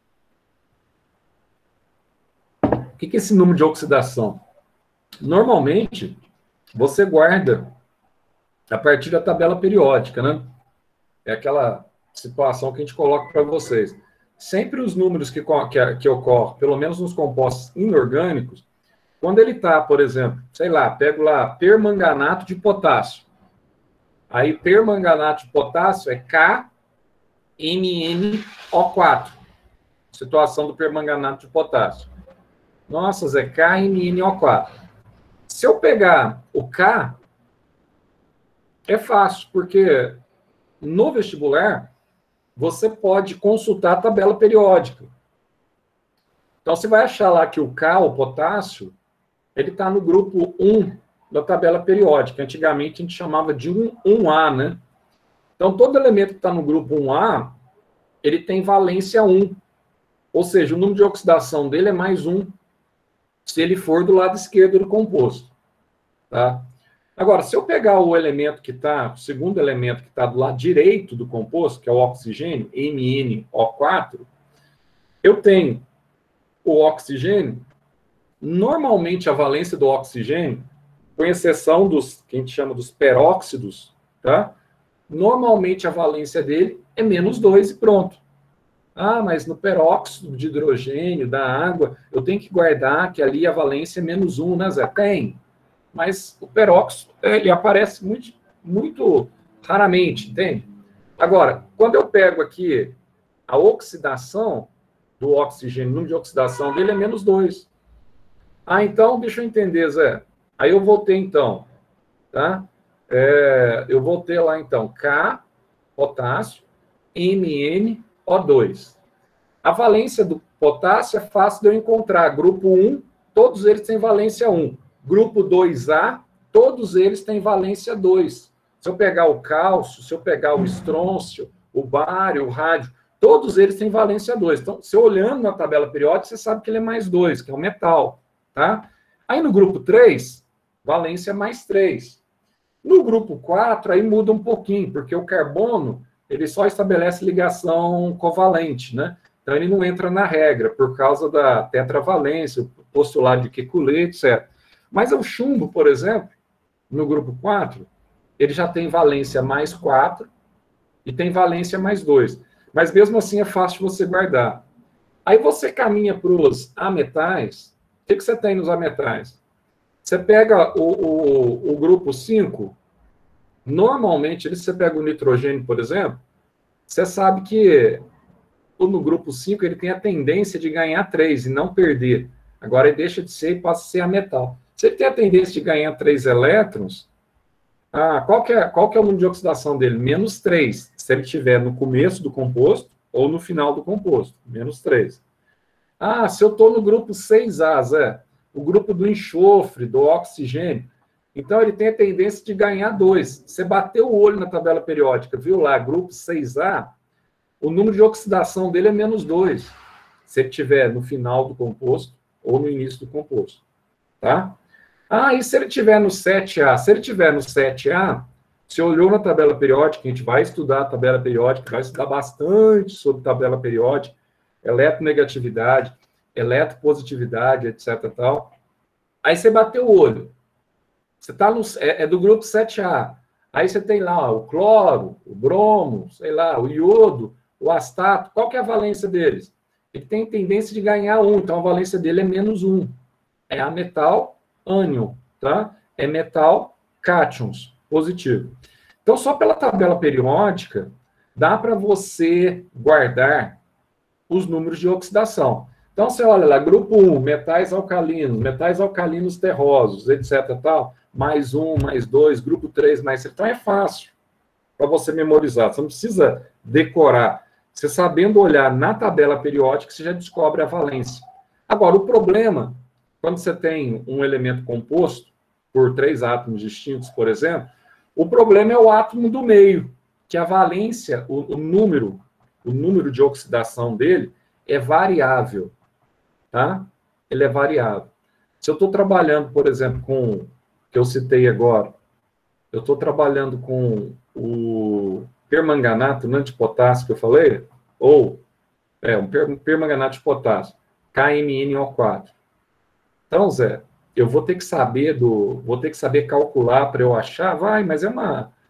O que é esse número de oxidação? Normalmente, você guarda a partir da tabela periódica, né? É aquela situação que a gente coloca para vocês. Sempre os números que ocorrem, pelo menos nos compostos inorgânicos, quando ele está, por exemplo, sei lá, pego lá permanganato de potássio. Aí permanganato de potássio é KMnO4. Situação do permanganato de potássio. Nossa, Zé, KMnO4. Se eu pegar o K, é fácil, porque no vestibular você pode consultar a tabela periódica. Então, você vai achar lá que o K, o potássio, ele está no grupo 1 da tabela periódica. Antigamente, a gente chamava de 1A, né? Então, todo elemento que está no grupo 1A, ele tem valência 1. Ou seja, o número de oxidação dele é mais 1, se ele for do lado esquerdo do composto. Tá? Agora, se eu pegar o elemento que está, o segundo elemento que está do lado direito do composto, que é o oxigênio, MnO4, eu tenho o oxigênio, normalmente a valência do oxigênio, com exceção dos que a gente chama dos peróxidos, tá? Normalmente a valência dele é -2 e pronto. Ah, mas no peróxido de hidrogênio, da água, eu tenho que guardar que ali a valência é -1, né, Zé? Tem. Mas o peróxido, ele aparece muito, muito raramente, entende? Agora, quando eu pego aqui a oxidação do oxigênio, o número de oxidação dele é -2. Ah, então, deixa eu entender, Zé. Aí eu vou ter, então, tá? Eu vou ter lá, então, K, potássio, MnO2. A valência do potássio é fácil de eu encontrar. Grupo 1, todos eles têm valência 1. Grupo 2A, todos eles têm valência 2. Se eu pegar o cálcio, se eu pegar o estrôncio, o bário, o rádio, todos eles têm valência 2. Então, se olhando na tabela periódica, você sabe que ele é mais 2, que é o metal. Tá? Aí no grupo 3, valência mais 3. No grupo 4, aí muda um pouquinho, porque o carbono, ele só estabelece ligação covalente, né? Então, ele não entra na regra, por causa da tetravalência, o postulado de Kekulé, etc. Mas o chumbo, por exemplo, no grupo 4, ele já tem valência mais 4 e tem valência mais 2. Mas mesmo assim é fácil de você guardar. Aí você caminha para os ametais. O que você tem nos ametais? Você pega o grupo 5, normalmente, se você pega o nitrogênio, por exemplo, você sabe que no grupo 5 ele tem a tendência de ganhar 3 e não perder. Agora ele deixa de ser e passa a ser ametal. Se ele tem a tendência de ganhar 3 elétrons, qual que é o número de oxidação dele? -3, se ele estiver no começo do composto ou no final do composto. -3. Se eu estou no grupo 6A, Zé, o grupo do enxofre, do oxigênio, então ele tem a tendência de ganhar 2. Você bateu o olho na tabela periódica, viu lá, grupo 6A, o número de oxidação dele é -2, se ele estiver no final do composto ou no início do composto. Tá? E se ele estiver no 7A? Se ele estiver no 7A, você olhou na tabela periódica, a gente vai estudar a tabela periódica, vai estudar bastante sobre tabela periódica, eletronegatividade, eletropositividade, etc. Tal. Aí você bateu o olho. Você está do grupo 7A. Aí você tem lá o cloro, o bromo, sei lá, o iodo, o astato. Qual que é a valência deles? Ele tem tendência de ganhar 1, então a valência dele é -1. É ametal, ânion, tá? É metal, cátions, positivo. Então, só pela tabela periódica, dá para você guardar os números de oxidação. Então, você olha lá, grupo 1, metais alcalinos terrosos, etc. Tal, mais 1, mais 2, grupo 3, mais 3. Então, é fácil para você memorizar. Você não precisa decorar. Você sabendo olhar na tabela periódica, você já descobre a valência. Agora, o problema, quando você tem um elemento composto por 3 átomos distintos, por exemplo, o problema é o átomo do meio, que a valência, o número de oxidação dele é variável, tá? Ele é variável. Se eu estou trabalhando, por exemplo, com o que eu citei agora, eu estou trabalhando com o permanganato, né, de potássio que eu falei, ou um permanganato de potássio, KMnO4. Então, Zé, eu vou ter que saber calcular para eu achar, mas é uma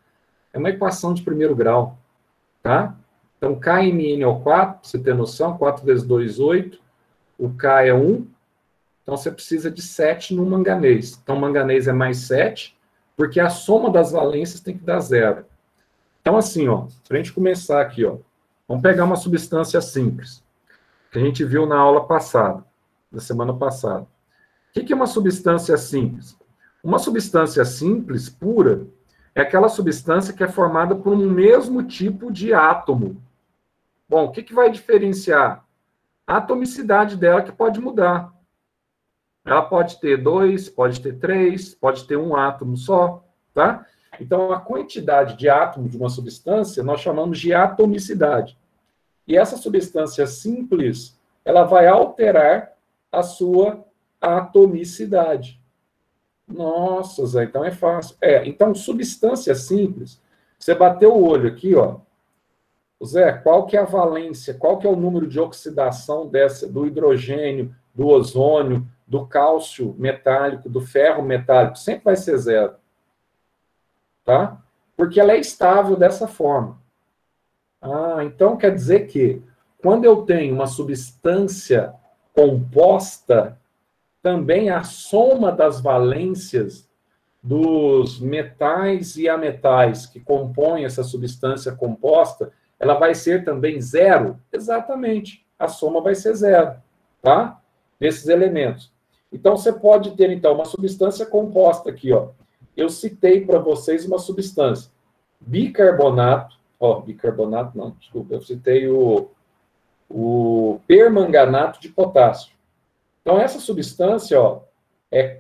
É uma equação de primeiro grau, tá? Então, KMnO4, para você ter noção, 4 vezes 2, 8. O K é 1. Então, você precisa de 7 no manganês. Então, manganês é mais 7, porque a soma das valências tem que dar 0. Então, assim, ó, para a gente começar aqui, ó, vamos pegar uma substância simples, que a gente viu na aula passada, na semana passada. O que é uma substância simples? Uma substância simples, pura, é aquela substância que é formada por um mesmo tipo de átomo. Bom, o que vai diferenciar? A atomicidade dela que pode mudar. Ela pode ter 2, pode ter 3, pode ter um átomo só, tá? Então, a quantidade de átomos de uma substância nós chamamos de atomicidade. E essa substância simples, ela vai alterar a sua atomicidade. Nossa, Zé, então é fácil. Então, substância simples, você bateu o olho aqui, ó. Zé, qual que é a valência, qual que é o número de oxidação do hidrogênio, do ozônio, do cálcio metálico, do ferro metálico? Sempre vai ser 0. Tá? Porque ela é estável dessa forma. Então quer dizer que quando eu tenho uma substância composta, também a soma das valências dos metais e ametais que compõem essa substância composta, ela vai ser também 0? Exatamente. A soma vai ser 0, tá? Desses elementos. Então, você pode ter, então, uma substância composta aqui, ó. Eu citei para vocês uma substância. Bicarbonato, bicarbonato não, desculpa, eu citei o permanganato de potássio. Então, essa substância, ó, é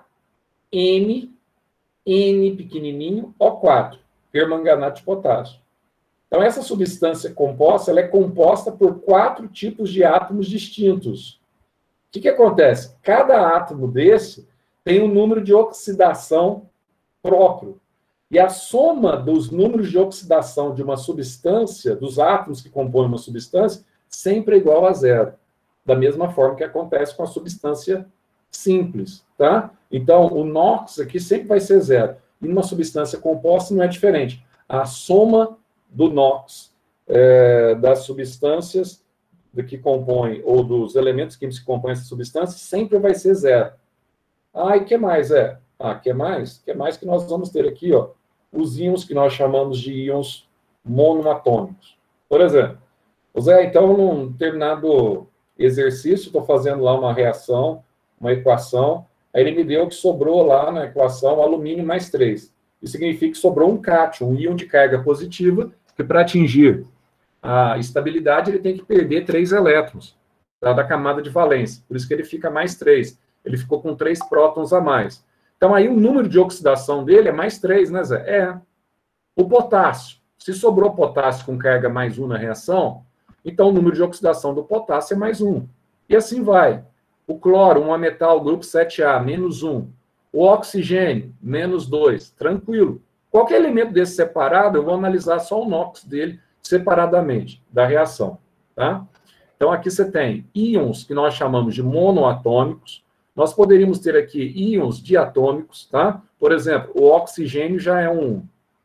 KN, N pequenininho, O4, permanganato de potássio. Então, essa substância composta, ela é composta por 4 tipos de átomos distintos. O que acontece? Cada átomo desse tem um número de oxidação próprio. E a soma dos números de oxidação de uma substância, dos átomos que compõem uma substância, sempre é igual a 0. Da mesma forma que acontece com a substância simples, tá? Então, o NOx aqui sempre vai ser 0. E numa substância composta não é diferente. A soma do NOx das substâncias que compõem, ou dos elementos químicos que compõem essa substância, sempre vai ser 0. E o que mais, que mais? Que mais que nós vamos ter aqui, ó, os íons que nós chamamos de íons monoatômicos. Por exemplo, Zé, então, num determinado exercício, estou fazendo lá uma reação, uma equação, aí ele me deu que sobrou lá na equação alumínio mais 3. Isso significa que sobrou um cátion, um íon de carga positiva, que para atingir a estabilidade ele tem que perder 3 elétrons da camada de valência. Por isso que ele fica mais 3. Ele ficou com 3 prótons a mais. Então, aí o número de oxidação dele é mais 3, né, Zé? O potássio. Se sobrou potássio com carga mais 1 na reação, então o número de oxidação do potássio é mais 1. E assim vai. O cloro, um ametal, grupo 7A, menos 1. O oxigênio, menos 2. Tranquilo. Qualquer elemento desse separado, eu vou analisar só o NOx dele separadamente, da reação. Tá? Então, aqui você tem íons que nós chamamos de monoatômicos. Nós poderíamos ter aqui íons diatômicos, tá? Por exemplo, o oxigênio já é um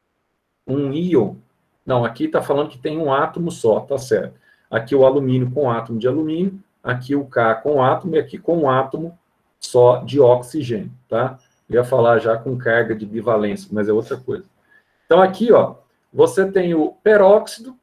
íon. Não, aqui está falando que tem um átomo só, tá certo. Aqui o alumínio com átomo de alumínio, aqui o K com átomo e aqui com um átomo só de oxigênio, tá? Eu ia falar já com carga de bivalência, mas é outra coisa. Então, aqui, ó, você tem o peróxido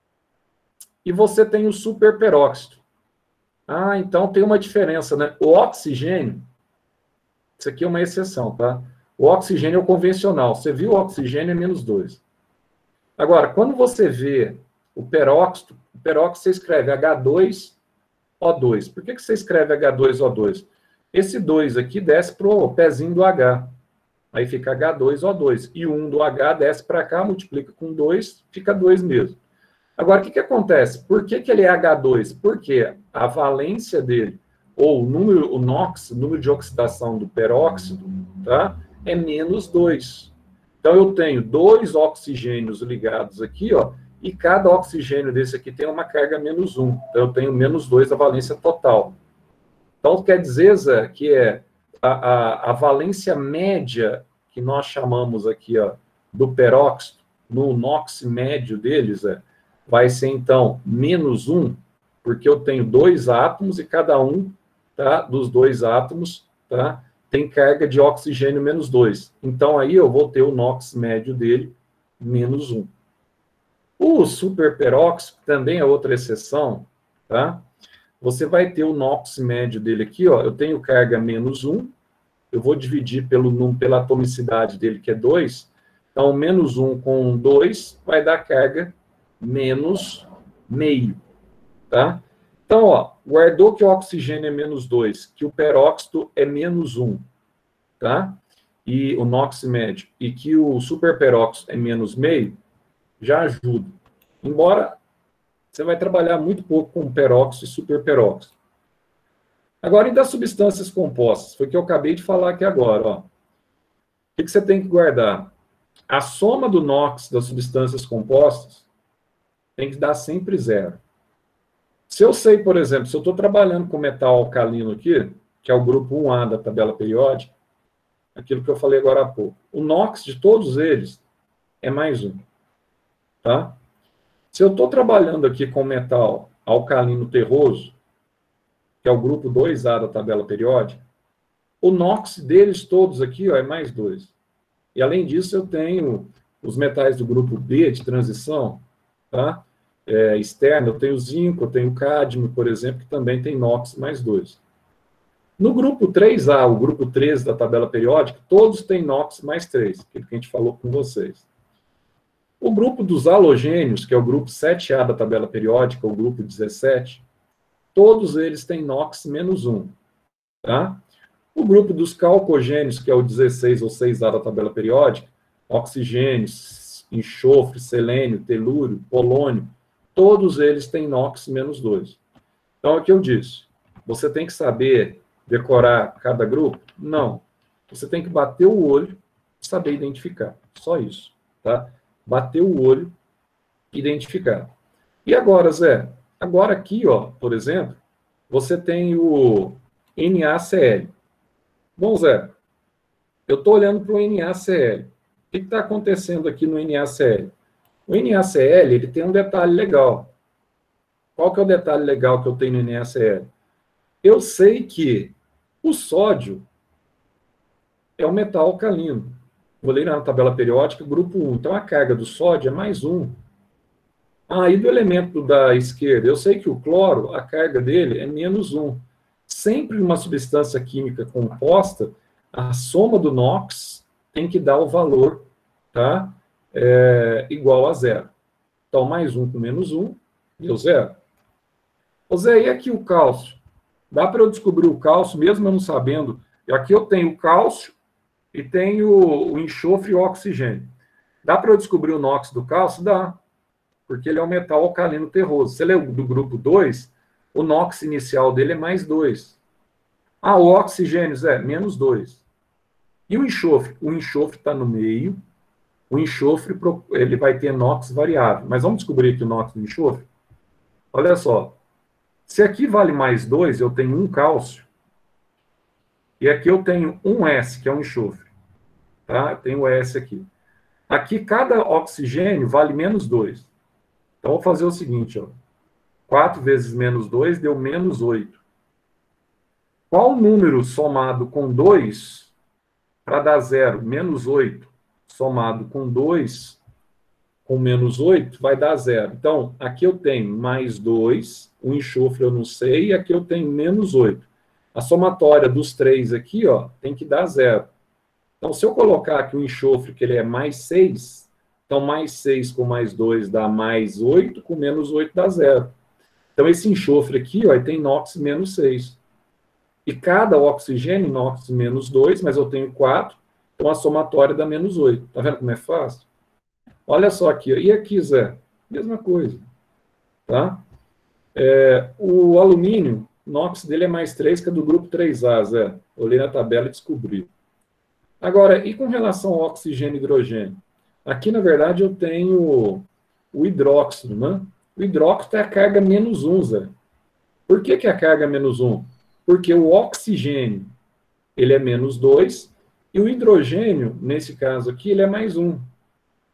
e você tem o superperóxido. Então tem uma diferença, né? O oxigênio, isso aqui é uma exceção, tá? O oxigênio é o convencional. Você viu o oxigênio é menos 2. Agora, quando você vê o peróxido você escreve H2O2. Por que você escreve H2O2? Esse 2 aqui desce para o pezinho do H. Aí fica H2O2. E o 1 do H desce para cá, multiplica com 2, fica 2 mesmo. Agora, o que acontece? Por que ele é H2? Porque a valência dele, ou o NOx, o número de oxidação do peróxido, tá? É menos 2. Então, eu tenho 2 oxigênios ligados aqui, ó, e cada oxigênio desse aqui tem uma carga menos 1. Então, eu tenho menos 2 da valência total. Então, quer dizer, Zé, que é a valência média que nós chamamos aqui, ó, do peróxido, no NOx médio deles, vai ser, então, -1, porque eu tenho 2 átomos e cada um, tá, dos 2 átomos, tá, tem carga de oxigênio -2. Então, aí eu vou ter o NOx médio dele -1. O superperóxido também é outra exceção, tá? Você vai ter o NOx médio dele aqui, ó, eu tenho carga -1, eu vou dividir pela atomicidade dele, que é 2, então -1 com 2 vai dar carga -0,5, tá? Então, ó, guardou que o oxigênio é -2, que o peróxido é -1, tá? E o NOx médio, e que o superperóxido é -0,5, já ajuda. Embora você vai trabalhar muito pouco com peróxido e superperóxido. Agora, e das substâncias compostas? Foi o que eu acabei de falar aqui agora, ó. O que você tem que guardar? A soma do NOx das substâncias compostas tem que dar sempre 0. Se eu sei, por exemplo, se eu estou trabalhando com metal alcalino aqui, que é o grupo 1A da tabela periódica, aquilo que eu falei agora há pouco, o NOx de todos eles é +1, tá? Se eu estou trabalhando aqui com metal alcalino terroso, que é o grupo 2A da tabela periódica, o NOx deles todos aqui, ó, é +2. E, além disso, eu tenho os metais do grupo B de transição, tá? Externo, eu tenho zinco, eu tenho cádmio, por exemplo, que também tem NOx +2. No grupo 3A, o grupo 13 da tabela periódica, todos têm NOx +3, aquilo que a gente falou com vocês. O grupo dos halogênios, que é o grupo 7A da tabela periódica, o grupo 17, todos eles têm NOx -1, tá? O grupo dos calcogênios, que é o 16 ou 6A da tabela periódica, oxigênios, enxofre, selênio, telúrio, polônio, todos eles têm NOx -2. Então, é o que eu disse. Você tem que saber decorar cada grupo? Não. Você tem que bater o olho e saber identificar. Só isso, tá? Bater o olho e identificar. E agora, Zé? Agora aqui, ó, por exemplo, você tem o NaCl. Bom, Zé, eu estou olhando para o NaCl. O que está acontecendo aqui no NaCl? O NaCl, ele tem um detalhe legal. Qual que é o detalhe legal que eu tenho no NaCl? Eu sei que o sódio é um metal alcalino. Vou ler na tabela periódica, grupo 1. Então, a carga do sódio é +1. E do elemento da esquerda, eu sei que o cloro, a carga dele é -1. Sempre uma substância química composta, a soma do NOx tem que dar o valor, tá? Igual a 0. Então, +1 com -1, deu 0. Ô Zé, e aqui o cálcio? Dá para eu descobrir o cálcio, mesmo eu não sabendo? Aqui eu tenho o cálcio e tenho o enxofre e o oxigênio. Dá para eu descobrir o NOx do cálcio? Dá, porque ele é um metal alcalino terroso. Se ele é do grupo 2, o NOx inicial dele é +2. O oxigênio, Zé, -2. E o enxofre? O enxofre está no meio. O enxofre, ele vai ter NOx variável. Mas vamos descobrir aqui o NOx do enxofre? Olha só. Se aqui vale +2, eu tenho um cálcio. E aqui eu tenho um S, que é um enxofre. Tá? Eu tenho o S aqui. Aqui, cada oxigênio vale -2. Então, vou fazer o seguinte, ó. 4 vezes -2 deu -8. Qual número somado com 2 para dar 0? -8 somado com 2 com -8 vai dar 0. Então, aqui eu tenho +2, o enxofre eu não sei, e aqui eu tenho -8. A somatória dos 3 aqui, ó, tem que dar 0. Então, se eu colocar aqui o enxofre, que ele é +6, então +6 com +2 dá +8, com -8 dá 0. Então, esse enxofre aqui, ó, tem NOx -6. E cada oxigênio, NOx -2, mas eu tenho 4, então a somatória dá -8. Tá vendo como é fácil? Olha só aqui. E aqui, Zé? Mesma coisa. Tá? O alumínio, NOx dele é +3, que é do grupo 3A, Zé. Eu olhei na tabela e descobri. Agora, e com relação ao oxigênio e hidrogênio? Aqui, na verdade, eu tenho o hidróxido, né? O hidróxido é a carga -1, Zé. Por que a carga é -1? Porque o oxigênio, ele é -2, e o hidrogênio, nesse caso aqui, ele é +1.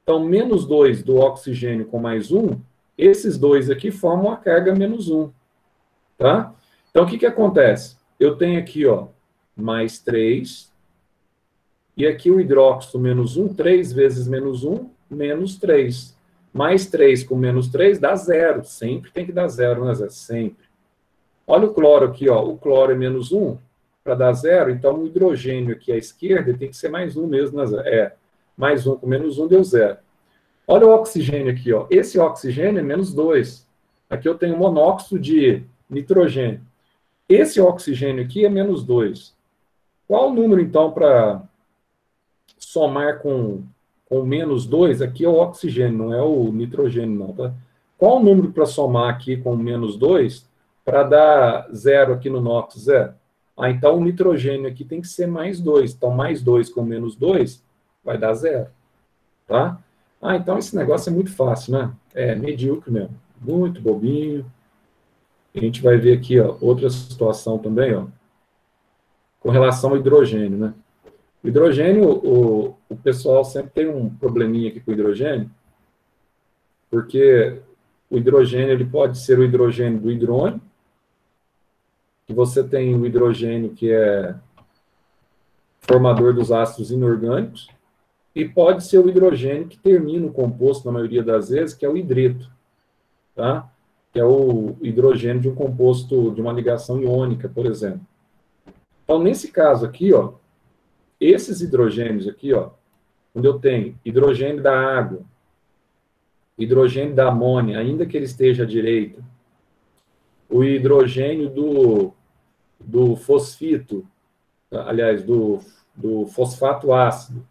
Então, menos 2 do oxigênio com mais 1, esses dois aqui formam a carga menos 1. Tá? Então, o que acontece? Eu tenho aqui, ó, mais 3, e aqui o hidróxido menos 1, 3 vezes menos 1, menos 3. Mais 3 com menos 3 dá 0. Sempre tem que dar 0, né, Zé? Sempre. Olha o cloro aqui, ó. O cloro é menos 1 para dar 0, então o hidrogênio aqui à esquerda tem que ser mais 1 mesmo, né, Zé? É, mais 1 com menos 1 deu 0. Olha o oxigênio aqui, ó. Esse oxigênio é menos 2. Aqui eu tenho monóxido de nitrogênio. Esse oxigênio aqui é menos 2. Qual o número, então, para somar com menos 2? Aqui é o oxigênio, não é o nitrogênio, não, tá? Qual o número para somar aqui com menos 2 para dar 0 aqui no NOx, Zé? Então o nitrogênio aqui tem que ser mais 2. Então, mais 2 com menos 2 vai dar 0, tá? Então esse negócio é muito fácil, né? É medíocre mesmo. Muito bobinho. A gente vai ver aqui, ó, outra situação também, ó, com relação ao hidrogênio, né? O hidrogênio, o pessoal sempre tem um probleminha aqui com o hidrogênio, porque o hidrogênio, ele pode ser o hidrogênio do hidrônio, que você tem o hidrogênio que é formador dos ácidos inorgânicos, e pode ser o hidrogênio que termina o composto, na maioria das vezes, que é o hidreto, tá? Que é o hidrogênio de um composto, de uma ligação iônica, por exemplo. Então, nesse caso aqui, ó, esses hidrogênios aqui, ó, onde eu tenho hidrogênio da água, hidrogênio da amônia, ainda que ele esteja à direita, o hidrogênio do fosfito, aliás, do fosfato ácido,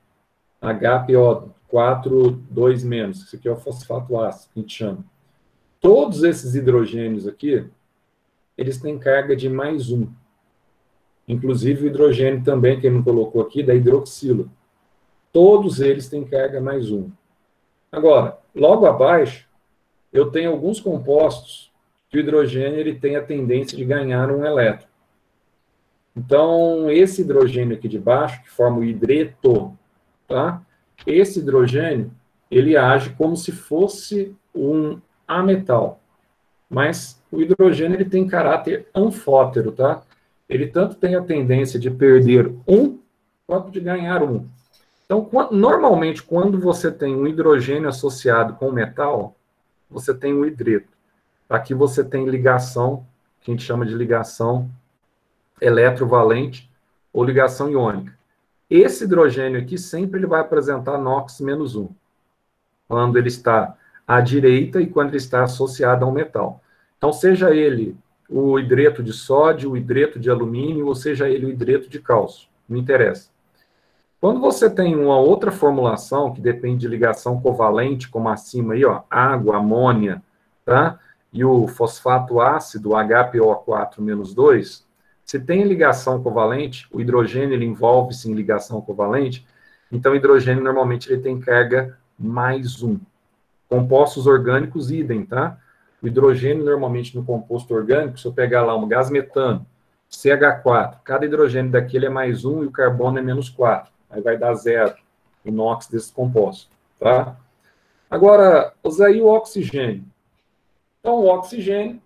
HPO4, 2-, isso aqui é o fosfato ácido, que a gente chama. Todos esses hidrogênios aqui, eles têm carga de mais 1. Inclusive o hidrogênio também, que ele não colocou aqui, da hidroxila. Todos eles têm carga mais 1. Agora, logo abaixo, eu tenho alguns compostos que o hidrogênio ele tem a tendência de ganhar um elétron. Então, esse hidrogênio aqui de baixo, que forma o hidreto, tá? Esse hidrogênio, ele age como se fosse um ametal. Mas o hidrogênio ele tem caráter anfótero, tá? Ele tanto tem a tendência de perder 1, quanto de ganhar 1. Então, normalmente, quando você tem um hidrogênio associado com metal, você tem um hidreto. Aqui você tem ligação, que a gente chama de ligação eletrovalente ou ligação iônica. Esse hidrogênio aqui sempre ele vai apresentar NOx menos 1, quando ele está à direita e quando ele está associado a um metal. Então, seja ele o hidreto de sódio, o hidreto de alumínio, ou seja ele o hidreto de cálcio, não interessa. Quando você tem uma outra formulação, que depende de ligação covalente, como acima aí, ó, água, amônia, tá? E o fosfato ácido, HPO4-2, se tem ligação covalente, o hidrogênio ele envolve-se em ligação covalente, então o hidrogênio normalmente ele tem carga mais 1. Compostos orgânicos, idem, tá? O hidrogênio normalmente no composto orgânico, se eu pegar lá um gás metano, CH4, cada hidrogênio daquele é mais 1 e o carbono é menos 4. Aí vai dar 0 o NOx desse composto, tá? Agora, usa aí o oxigênio. Então, o oxigênio,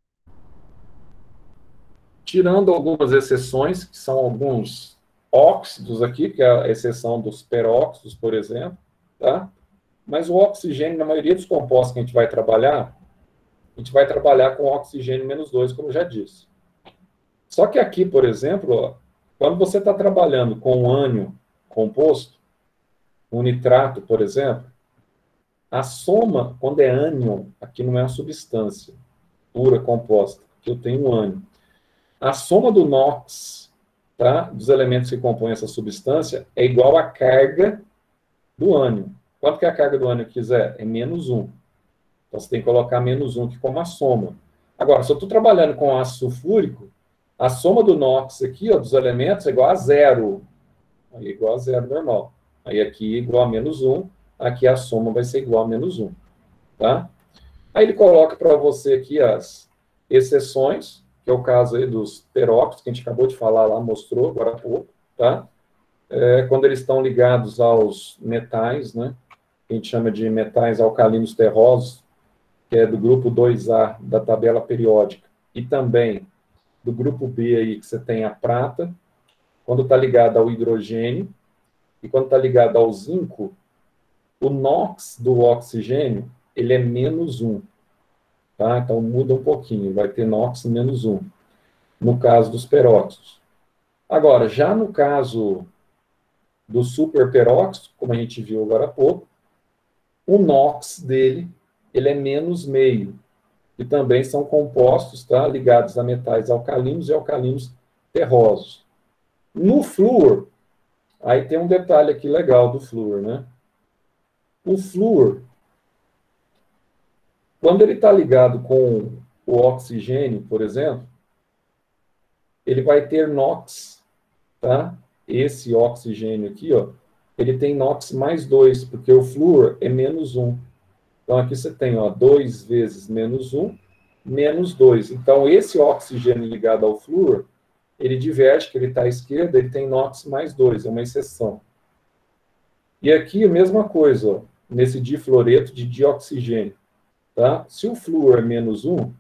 tirando algumas exceções, que são alguns óxidos aqui, que é a exceção dos peróxidos, por exemplo, tá? Mas o oxigênio, na maioria dos compostos que a gente vai trabalhar com oxigênio menos 2, como eu já disse. Só que aqui, por exemplo, ó, quando você está trabalhando com ânion composto, um nitrato, por exemplo, a soma, quando é ânion, aqui não é uma substância pura, composta, aqui eu tenho um ânion. A soma do NOx, tá, dos elementos que compõem essa substância, é igual à carga do ânion. Quanto que é a carga do ânion quiser? É menos 1. Então, você tem que colocar menos 1 aqui como a soma. Agora, se eu estou trabalhando com ácido sulfúrico, a soma do NOx aqui, ó, dos elementos, é igual a 0. Aí é igual a 0 normal. Aí aqui é igual a menos 1. Aqui a soma vai ser igual a menos 1. Tá? Aí ele coloca para você aqui as exceções, que é o caso aí dos peróxidos, que a gente acabou de falar lá, mostrou agora há pouco. Tá? Quando eles estão ligados aos metais, né? que a gente chama de metais alcalinos terrosos, que é do grupo 2A da tabela periódica, e também do grupo B aí, que você tem a prata, quando está ligado ao hidrogênio, e quando está ligado ao zinco, o NOx do oxigênio, ele é -1. Tá? Então, muda um pouquinho, vai ter NOx -1, no caso dos peróxidos. Agora, já no caso do superperóxido, como a gente viu agora há pouco, o NOx dele, ele é -0,5, e também são compostos, tá, ligados a metais alcalinos e alcalinos terrosos. No flúor, aí tem um detalhe aqui legal do flúor, né? O flúor, quando ele está ligado com o oxigênio, por exemplo, ele vai ter NOx, tá? Esse oxigênio aqui, ó, ele tem NOx +2, porque o flúor é -1. Então, aqui você tem, ó, 2 vezes -1, -2. Então, esse oxigênio ligado ao flúor, ele diverge, que ele está à esquerda, ele tem NOx +2, é uma exceção. E aqui, a mesma coisa, ó, nesse difluoreto de dioxigênio. Tá? Se o flúor é -1,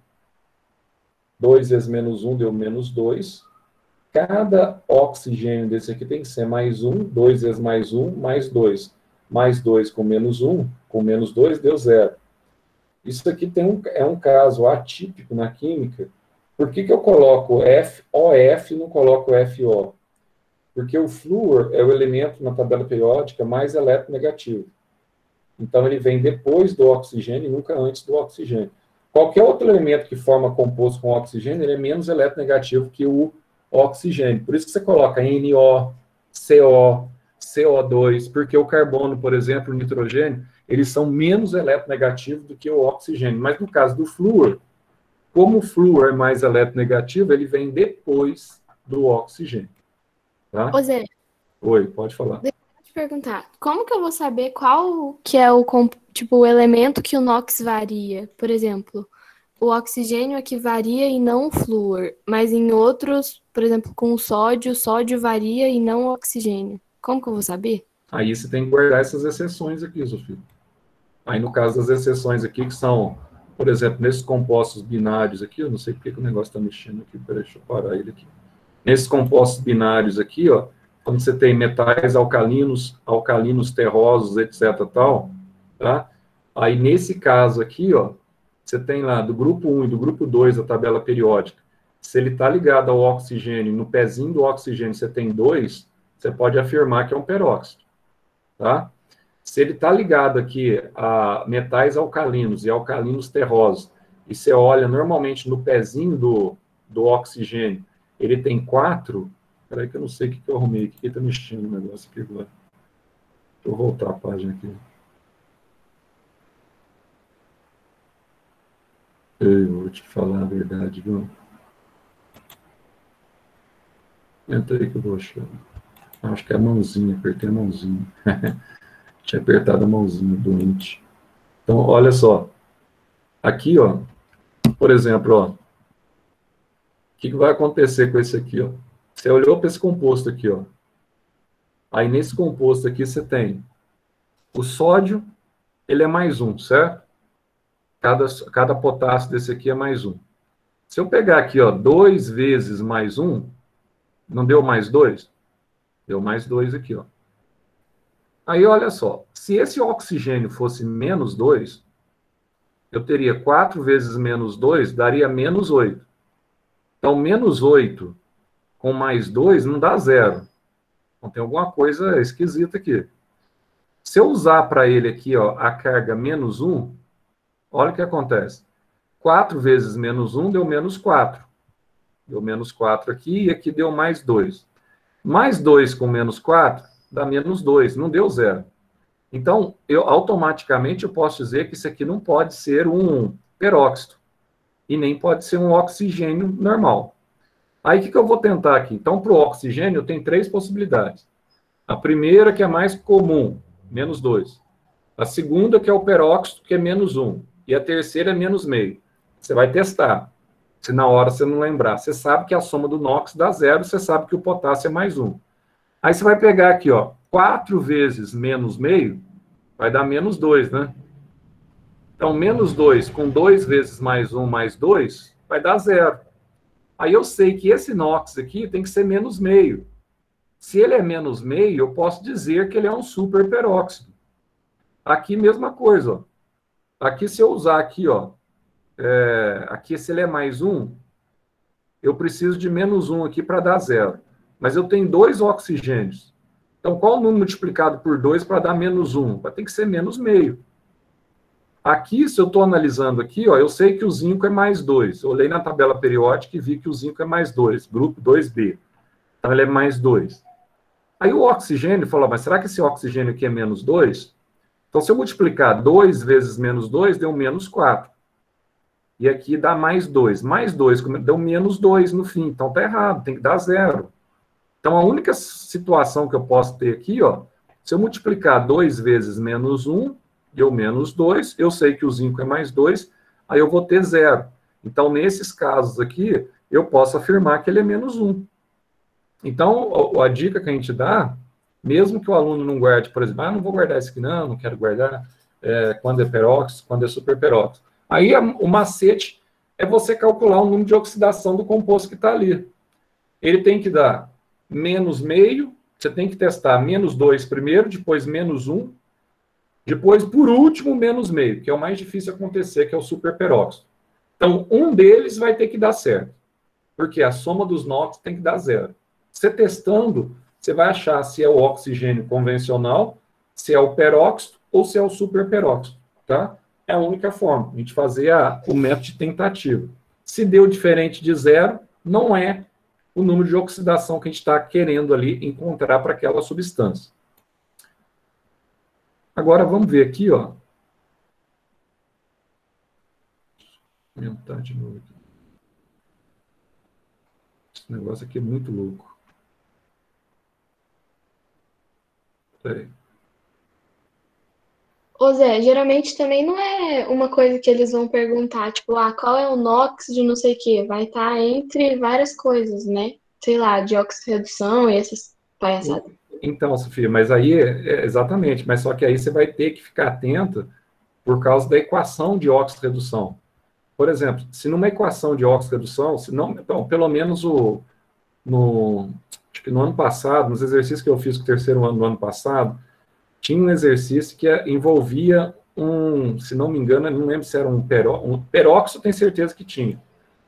2 vezes -1 deu -2. Cada oxigênio desse aqui tem que ser +1, 2 vezes +1, +2. +2 com -1, com -2 deu 0. Isso aqui é um caso atípico na química. Por que eu coloco FOF e não coloco FO? Porque o flúor é o elemento na tabela periódica mais eletronegativo. Então, ele vem depois do oxigênio e nunca antes do oxigênio. Qualquer outro elemento que forma composto com oxigênio, ele é menos eletronegativo que o oxigênio. Por isso que você coloca NO, CO, CO2, porque o carbono, por exemplo, o nitrogênio, eles são menos eletronegativos do que o oxigênio. Mas no caso do flúor, como o flúor é mais eletronegativo, ele vem depois do oxigênio. Tá? Ô Zé, Oi, pode falar. deixa eu te perguntar, como que eu vou saber qual que é o elemento que o NOx varia? Por exemplo, o oxigênio é que varia e não o flúor, mas em outros, por exemplo, com o sódio varia e não o oxigênio. Como que eu vou saber? Aí você tem que guardar essas exceções aqui, Sofia. Aí, no caso das exceções aqui, que são, por exemplo, nesses compostos binários aqui, eu não sei porque que o negócio está mexendo aqui, peraí, deixa eu parar ele aqui. Nesses compostos binários aqui, ó, quando você tem metais alcalinos terrosos, etc, tal, tá? Aí, nesse caso aqui, ó, você tem lá, do grupo 1 e do grupo 2 da tabela periódica, se ele está ligado ao oxigênio, no pezinho do oxigênio você tem 2, você pode afirmar que é um peróxido, tá? Se ele está ligado aqui a metais alcalinos e alcalinos terrosos, e você olha normalmente no pezinho do oxigênio, ele tem 4, peraí que eu não sei o que eu arrumei aqui, que está mexendo o negócio aqui agora. Deixa eu voltar a página aqui. Eu vou te falar a verdade, viu? Entra aí que eu vou achar. Acho que é a mãozinha, apertei a mãozinha. Tinha apertado a mãozinha, doente. Então, olha só. Aqui, ó, por exemplo, ó, o que vai acontecer com esse aqui, ó? Você olhou para esse composto aqui, ó. Aí, nesse composto aqui, você tem o sódio, ele é +1, certo? Cada potássio desse aqui é +1. Se eu pegar aqui, ó, 2 vezes +1, não deu +2? Deu +2 aqui, ó. Aí, olha só, se esse oxigênio fosse -2, eu teria 4 vezes -2, daria -8. Então, -8 com +2 não dá 0. Então, tem alguma coisa esquisita aqui. Se eu usar para ele aqui, ó, a carga -1, olha o que acontece. 4 vezes -1 deu -4. Deu -4 aqui e aqui deu +2. +2 com -4 dá -2, não deu 0. Então, automaticamente eu posso dizer que isso aqui não pode ser um peróxido e nem pode ser um oxigênio normal. Aí, o que eu vou tentar aqui? Então, para o oxigênio, tem 3 possibilidades. A primeira, que é mais comum, -2. A segunda, que é o peróxido, que é -1. E a terceira é -0,5. Você vai testar. Se na hora você não lembrar. Você sabe que a soma do NOx dá 0, você sabe que o potássio é +1. Aí você vai pegar aqui, ó, 4 vezes -0,5, Vai dar menos 2, né? Então, menos 2 com 2 vezes mais 1 mais 2 vai dar 0. Aí eu sei que esse NOx aqui tem que ser menos meio. Se ele é menos meio, eu posso dizer que ele é um superperóxido. Aqui, mesma coisa. Ó. Aqui, se eu usar aqui, ó, aqui, se ele é mais 1, eu preciso de menos 1 aqui para dar 0. Mas eu tenho 2 oxigênios. Então, qual o número multiplicado por 2 para dar menos 1? Vai ter que ser menos meio. Aqui, se eu estou analisando aqui, ó, eu sei que o zinco é mais 2. Eu olhei na tabela periódica e vi que o zinco é mais 2, grupo 2B. Então, ele é mais 2. Aí o oxigênio falou, mas será que esse oxigênio aqui é menos 2? Então, se eu multiplicar 2 vezes menos 2, deu menos 4. E aqui dá mais 2. Mais 2 deu menos 2 no fim. Então, está errado, tem que dar 0. Então, a única situação que eu posso ter aqui, ó, se eu multiplicar 2 vezes menos 1, deu menos 2, eu sei que o zinco é mais 2, aí eu vou ter 0. Então, nesses casos aqui, eu posso afirmar que ele é menos 1. Então, a dica que a gente dá, mesmo que o aluno não guarde, por exemplo, não vou guardar isso aqui não quero guardar quando é peróxido, quando é superperóxido. Aí, o macete é você calcular o número de oxidação do composto que está ali. Ele tem que dar menos meio, você tem que testar menos 2 primeiro, depois menos 1, depois, por último, menos meio, que é o mais difícil acontecer, que é o superperóxido. Então, um deles vai ter que dar certo, porque a soma dos NOx tem que dar 0. Você testando, você vai achar se é o oxigênio convencional, se é o peróxido ou se é o superperóxido, tá? É a única forma, a gente fazer o método de tentativa. Se deu diferente de 0, não é o número de oxidação que a gente está querendo ali encontrar para aquela substância. Agora, vamos ver aqui, ó. Vou aumentar de novo aqui. Esse negócio aqui é muito louco. Peraí. Ô Zé, geralmente também não é uma coisa que eles vão perguntar, tipo, qual é o NOx de não sei o quê? Vai estar entre várias coisas, né? Sei lá, de oxirredução e essas palhaçadas. Então, Sofia, mas aí, exatamente, mas só que aí você vai ter que ficar atento por causa da equação de oxirredução. Por exemplo, se numa equação de oxirredução, se não, então, pelo menos acho que no ano passado, nos exercícios que eu fiz com o terceiro ano do ano passado, tinha um exercício que envolvia se não me engano, eu não lembro se era um peróxido, tenho certeza que tinha.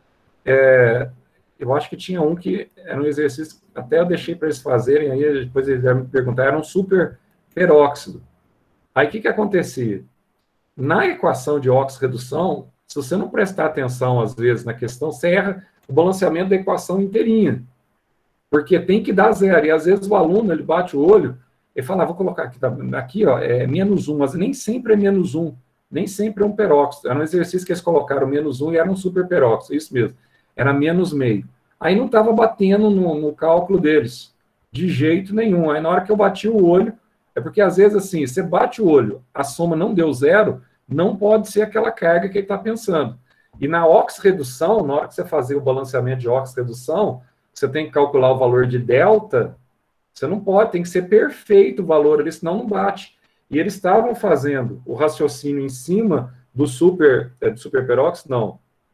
Eu acho que tinha um que era um exercício, até eu deixei para eles fazerem, aí depois eles me perguntar, era um super peróxido. Aí o que acontecia? Na equação de oxirredução, se você não prestar atenção, às vezes, na questão, você erra o balanceamento da equação inteirinha. Porque tem que dar 0. E às vezes o aluno, ele bate o olho, ele fala, vou colocar aqui ó, é menos 1, mas nem sempre é menos 1, nem sempre é um peróxido. Era um exercício que eles colocaram menos 1 e era um super peróxido, isso mesmo, era menos meio. Aí não estava batendo no cálculo deles, de jeito nenhum. Aí na hora que eu bati o olho, é porque às vezes assim, você bate o olho, a soma não deu 0, não pode ser aquela carga que ele está pensando. E na oxirredução, na hora que você fazer o balanceamento de oxirredução, você tem que calcular o valor de delta, você não pode, tem que ser perfeito o valor ali, senão não bate. E eles estavam fazendo o raciocínio em cima do superperóxido, não,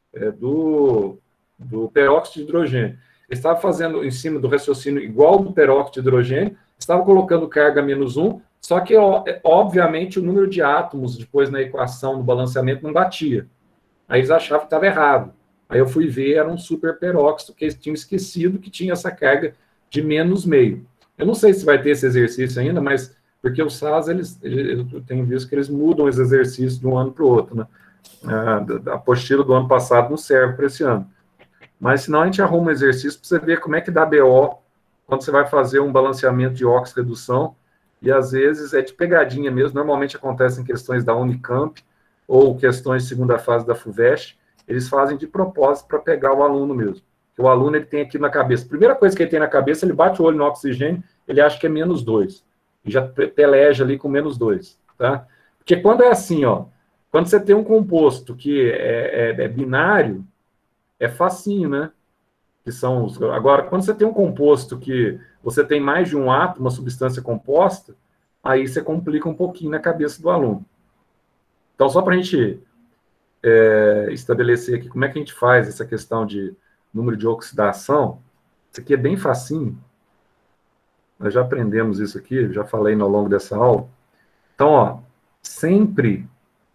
do peróxido de hidrogênio. Eles estavam fazendo em cima do raciocínio igual do peróxido de hidrogênio, estavam colocando carga menos 1, só que, obviamente, o número de átomos depois na equação do balanceamento não batia. Aí eles achavam que estava errado. Aí eu fui ver, era um superperóxido, que eles tinham esquecido que tinha essa carga de menos meio. Eu não sei se vai ter esse exercício ainda, mas porque o SAS, eu tenho visto que eles mudam os exercícios de um ano para o outro, né? A apostila do ano passado não serve para esse ano. Mas senão a gente arruma um exercício para você ver como é que dá BO quando você vai fazer um balanceamento de oxirredução, e às vezes é de pegadinha mesmo, normalmente acontece em questões da Unicamp ou questões de segunda fase da FUVEST, eles fazem de propósito para pegar o aluno mesmo. O aluno, ele tem aqui na cabeça, a primeira coisa que ele tem na cabeça, ele bate o olho no oxigênio, ele acha que é menos 2, e já peleja ali com menos 2, tá? Porque quando é assim, ó, quando você tem um composto que é binário, é facinho, né? Que são agora, quando você tem um composto que você tem mais de um átomo, uma substância composta, aí você complica um pouquinho na cabeça do aluno. Então, só para a gente estabelecer aqui como é que a gente faz essa questão de número de oxidação, isso aqui é bem facinho. Nós já aprendemos isso aqui, já falei ao longo dessa aula. Então, ó, sempre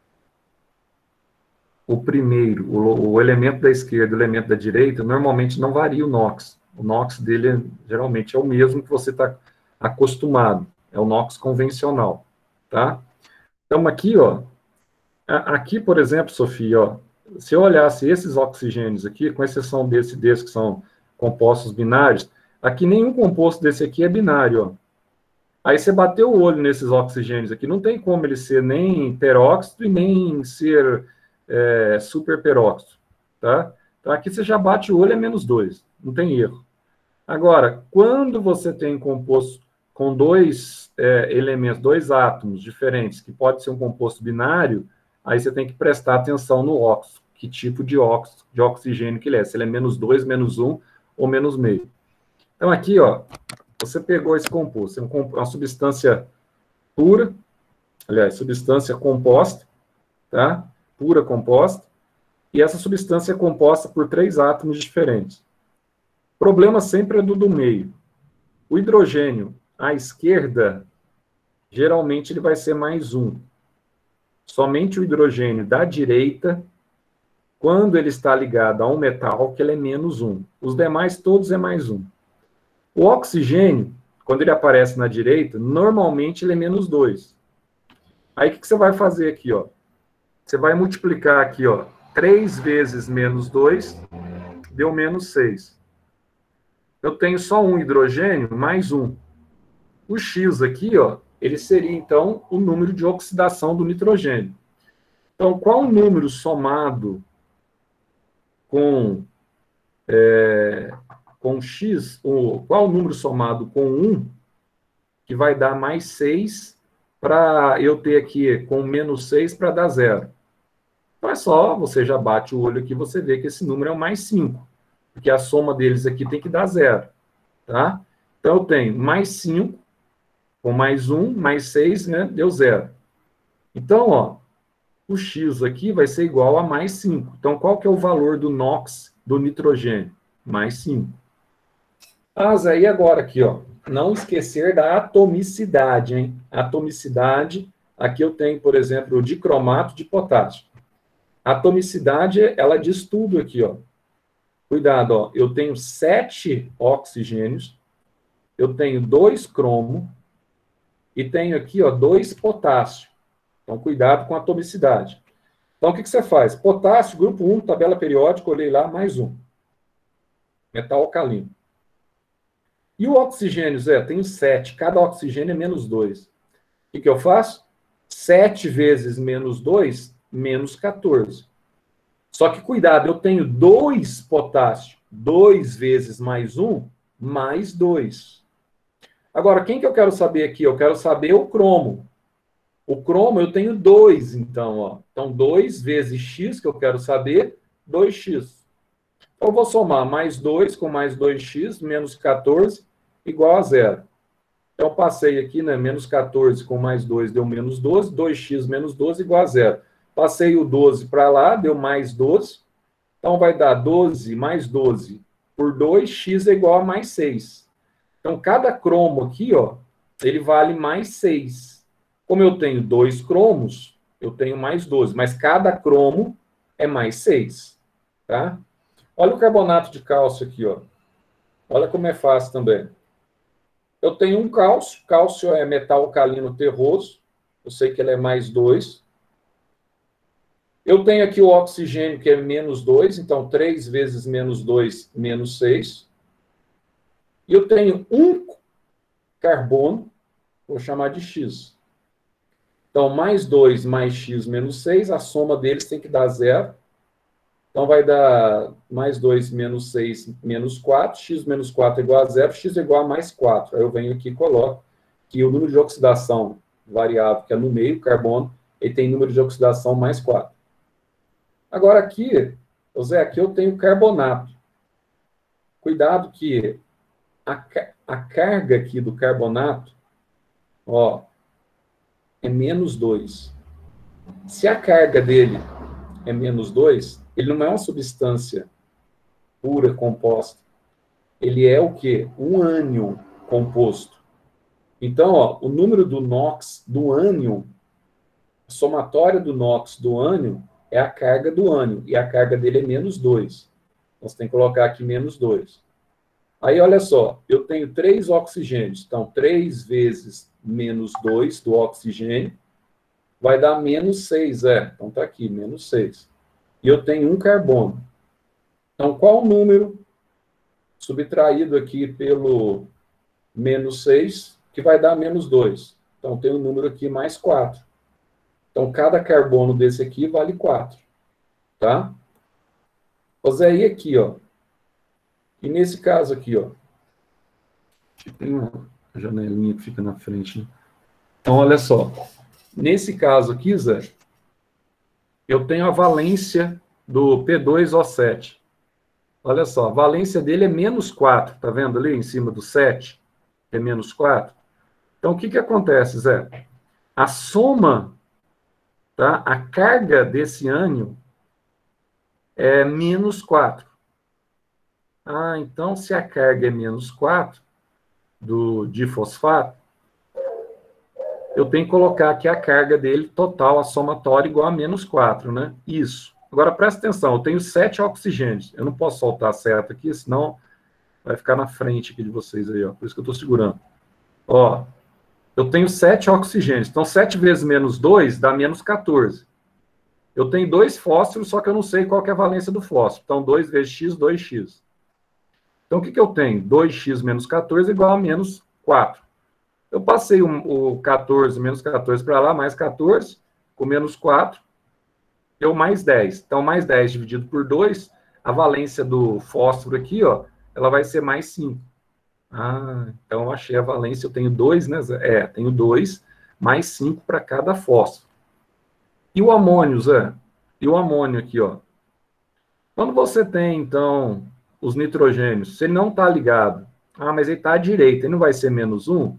o primeiro, o elemento da esquerda e o elemento da direita, normalmente não varia o NOx. O NOx dele, geralmente, é o mesmo que você está acostumado. É o NOx convencional, tá? Então, aqui, ó, aqui, por exemplo, Sofia, ó, se eu olhasse esses oxigênios aqui, com exceção desse que são compostos binários, aqui nenhum composto desse aqui é binário, ó. Aí você bateu o olho nesses oxigênios aqui, não tem como ele ser nem peróxido e nem ser superperóxido, tá? Então aqui você já bate o olho, é -2, não tem erro. Agora, quando você tem um composto com dois elementos, dois átomos diferentes, que pode ser um composto binário, aí você tem que prestar atenção no óxido, que tipo de oxigênio que ele é, se ele é -2, -1 ou -0,5. Então aqui, ó, você pegou esse composto, é uma substância pura, aliás, substância composta, tá? Pura composta, e essa substância é composta por 3 átomos diferentes. O problema sempre é do meio. O hidrogênio à esquerda, geralmente ele vai ser +1. Somente o hidrogênio da direita, quando ele está ligado a um metal, que ele é -1. Os demais todos é +1. O oxigênio, quando ele aparece na direita, normalmente ele é -2. Aí o que você vai fazer aqui, ó? Você vai multiplicar aqui, ó, 3 vezes -2, deu -6. Eu tenho só um hidrogênio, +1. O X aqui, ó, ele seria, então, o número de oxidação do nitrogênio. Então, qual o número somado com X, qual o número somado com 1, que vai dar +6, para eu ter aqui com -6 para dar 0. Então é só, você já bate o olho aqui, você vê que esse número é o +5, porque a soma deles aqui tem que dar 0, tá? Então eu tenho +5, com +1, +6, né, deu 0. Então, ó, o X aqui vai ser igual a +5. Então, qual que é o valor do NOx do nitrogênio? +5. Ah, Zé, e agora aqui, ó, não esquecer da atomicidade, hein? Atomicidade, aqui eu tenho, por exemplo, o dicromato de potássio. A atomicidade, ela diz tudo aqui, ó. Cuidado, ó, eu tenho 7 oxigênios, eu tenho 2 cromo, e tenho aqui, ó, 2 potássio. Então, cuidado com a atomicidade. Então, o que você faz? Potássio, grupo 1, tabela periódica, olhei lá, +1. Metal alcalino. E o oxigênio, Zé? Tenho 7. Cada oxigênio é -2. O que eu faço? 7 vezes -2, -14. Só que, cuidado, eu tenho 2 potássio. 2 vezes +1, +2. Agora, quem que eu quero saber aqui? Eu quero saber o cromo. O cromo eu tenho 2, então, ó. Então, 2 vezes x, que eu quero saber, 2x. Então, eu vou somar +2 com +2x, -14, igual a 0. Então, eu passei aqui, né, -14 com +2 deu -12, 2x menos 12 igual a 0. Passei o 12 para lá, deu +12. Então, vai dar 12 mais 12 por 2, x é igual a +6. Então, cada cromo aqui, ó, ele vale +6. Como eu tenho 2 cromos, eu tenho +12, mas cada cromo é +6, tá? Olha o carbonato de cálcio aqui, ó. Olha como é fácil também. Eu tenho um cálcio, cálcio é metal alcalino terroso, eu sei que ele é +2. Eu tenho aqui o oxigênio, que é -2, então 3 vezes -2, -6. E eu tenho um carbono, vou chamar de X. Então, +2 mais X menos 6, a soma deles tem que dar 0. Então, vai dar +2 menos 6 menos 4, X menos 4 é igual a 0, X é igual a +4. Aí eu venho aqui e coloco que o número de oxidação variável, que é no meio, carbono, ele tem número de oxidação +4. Agora aqui, Zé, aqui eu tenho carbonato. Cuidado que a carga aqui do carbonato, ó, é menos 2. Se a carga dele é menos 2, ele não é uma substância pura, composta. Ele é o quê? Um ânion composto. Então, ó, o número do NOx do ânion, a somatória do NOx do ânion é a carga do ânion, e a carga dele é menos 2. Então, você tem que colocar aqui menos 2. Aí, olha só, eu tenho 3 oxigênios. Então, 3 vezes menos 2 do oxigênio vai dar menos 6, Então, está aqui, menos 6. E eu tenho um carbono. Então, qual o número subtraído aqui pelo menos 6, que vai dar menos 2? Então, tem um número aqui mais 4. Então, cada carbono desse aqui vale 4. Tá? Ô Zé, e aqui, ó? E nesse caso aqui, ó? Tem uma janelinha que fica na frente, né? Então, olha só. Nesse caso aqui, Zé, eu tenho a valência do P2O7. Olha só, a valência dele é menos 4. Tá vendo ali em cima do 7? É menos 4. Então, o que acontece, Zé? A soma, tá? A carga desse ânion é menos 4. Ah, então, se a carga é menos 4 do difosfato, eu tenho que colocar aqui a carga dele total, a somatória, igual a menos 4, né? Isso. Agora, presta atenção, eu tenho 7 oxigênios. Eu não posso soltar a seta aqui, senão vai ficar na frente aqui de vocês aí, ó. Por isso que eu estou segurando. Ó, eu tenho 7 oxigênios. Então, 7 vezes menos 2 dá menos 14. Eu tenho 2 fósforos, só que eu não sei qual que é a valência do fósforo. Então, 2 vezes x, 2x. Então, o que eu tenho? 2x menos 14 igual a menos 4. Eu passei o 14 menos 14 para lá, mais 14, com menos 4, deu mais 10. Então, mais 10 dividido por 2, a valência do fósforo aqui, ó, ela vai ser mais 5. Ah, então eu achei a valência, eu tenho 2, né, Zé? Tenho 2, mais 5 para cada fósforo. E o amônio, Zé? E o amônio aqui, ó. Quando você tem, então, os nitrogênios, se ele não está ligado, mas ele está à direita, ele não vai ser menos 1?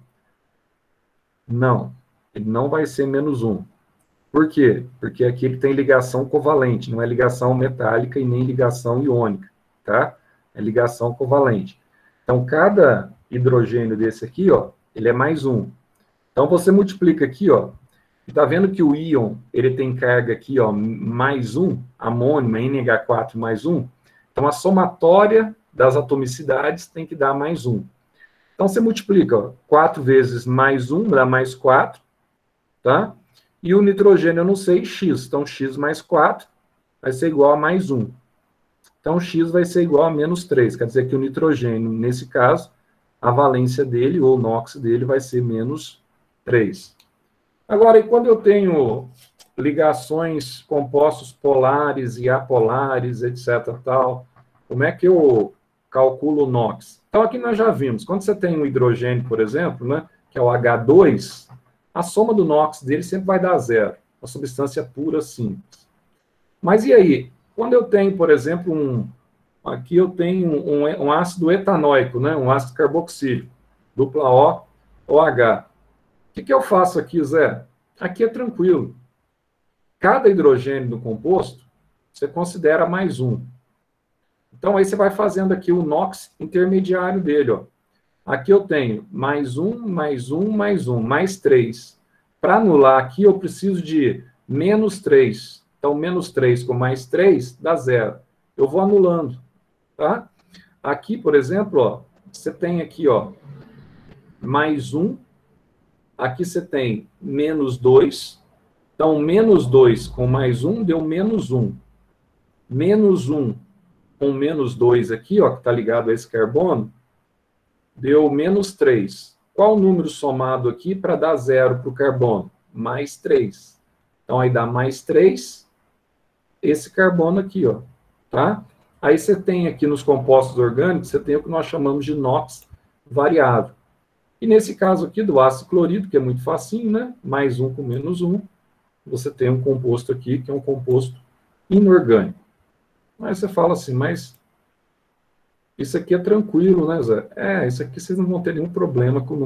Não, ele não vai ser menos 1. Por quê? Porque aqui ele tem ligação covalente, não é ligação metálica e nem ligação iônica, tá? É ligação covalente. Então, cada hidrogênio desse aqui, ó, ele é mais 1. Então, você multiplica aqui, ó, e tá vendo que o íon, ele tem carga aqui, ó, mais 1, amônio, NH4 mais 1. Então, a somatória das atomicidades tem que dar mais 1. Então, você multiplica, ó, 4 vezes mais 1, dá mais 4, tá? E o nitrogênio, eu não sei, x. Então, x mais 4 vai ser igual a mais 1. Então, x vai ser igual a menos 3. Quer dizer que o nitrogênio, nesse caso, a valência dele, ou o NOx dele, vai ser menos 3. Agora, e quando eu tenho ligações, compostos polares e apolares, etc., tal, como é que eu calculo o NOx? Então, aqui nós já vimos, quando você tem um hidrogênio, por exemplo, né, que é o H2, a soma do NOx dele sempre vai dar 0, uma substância pura simples. Mas e aí? Quando eu tenho, por exemplo, aqui eu tenho um ácido etanóico, né, um ácido carboxílico, dupla O, OH. O que eu faço aqui, Zé? Aqui é tranquilo. Cada hidrogênio do composto, você considera mais 1. Então, aí você vai fazendo aqui o NOx intermediário dele, ó. Aqui eu tenho mais 1, mais 1, mais 1, mais 3. Para anular aqui, eu preciso de menos 3. Então, menos 3 com mais 3 dá 0. Eu vou anulando, tá? Aqui, por exemplo, ó, você tem aqui, ó, mais 1. Aqui você tem menos 2. Então, menos 2 com mais 1 deu menos 1. Menos 1 com menos 2 aqui, ó, que está ligado a esse carbono, deu menos 3. Qual o número somado aqui para dar 0 para o carbono? Mais 3. Então, aí dá mais 3, esse carbono aqui, ó, tá? Aí você tem aqui nos compostos orgânicos, você tem o que nós chamamos de NOx variável. E nesse caso aqui do ácido clorídrico, que é muito facinho, né? Mais 1 com menos 1, você tem um composto aqui, que é um composto inorgânico. Aí você fala assim, mas isso aqui é tranquilo, né, Zé? Isso aqui vocês não vão ter nenhum problema com...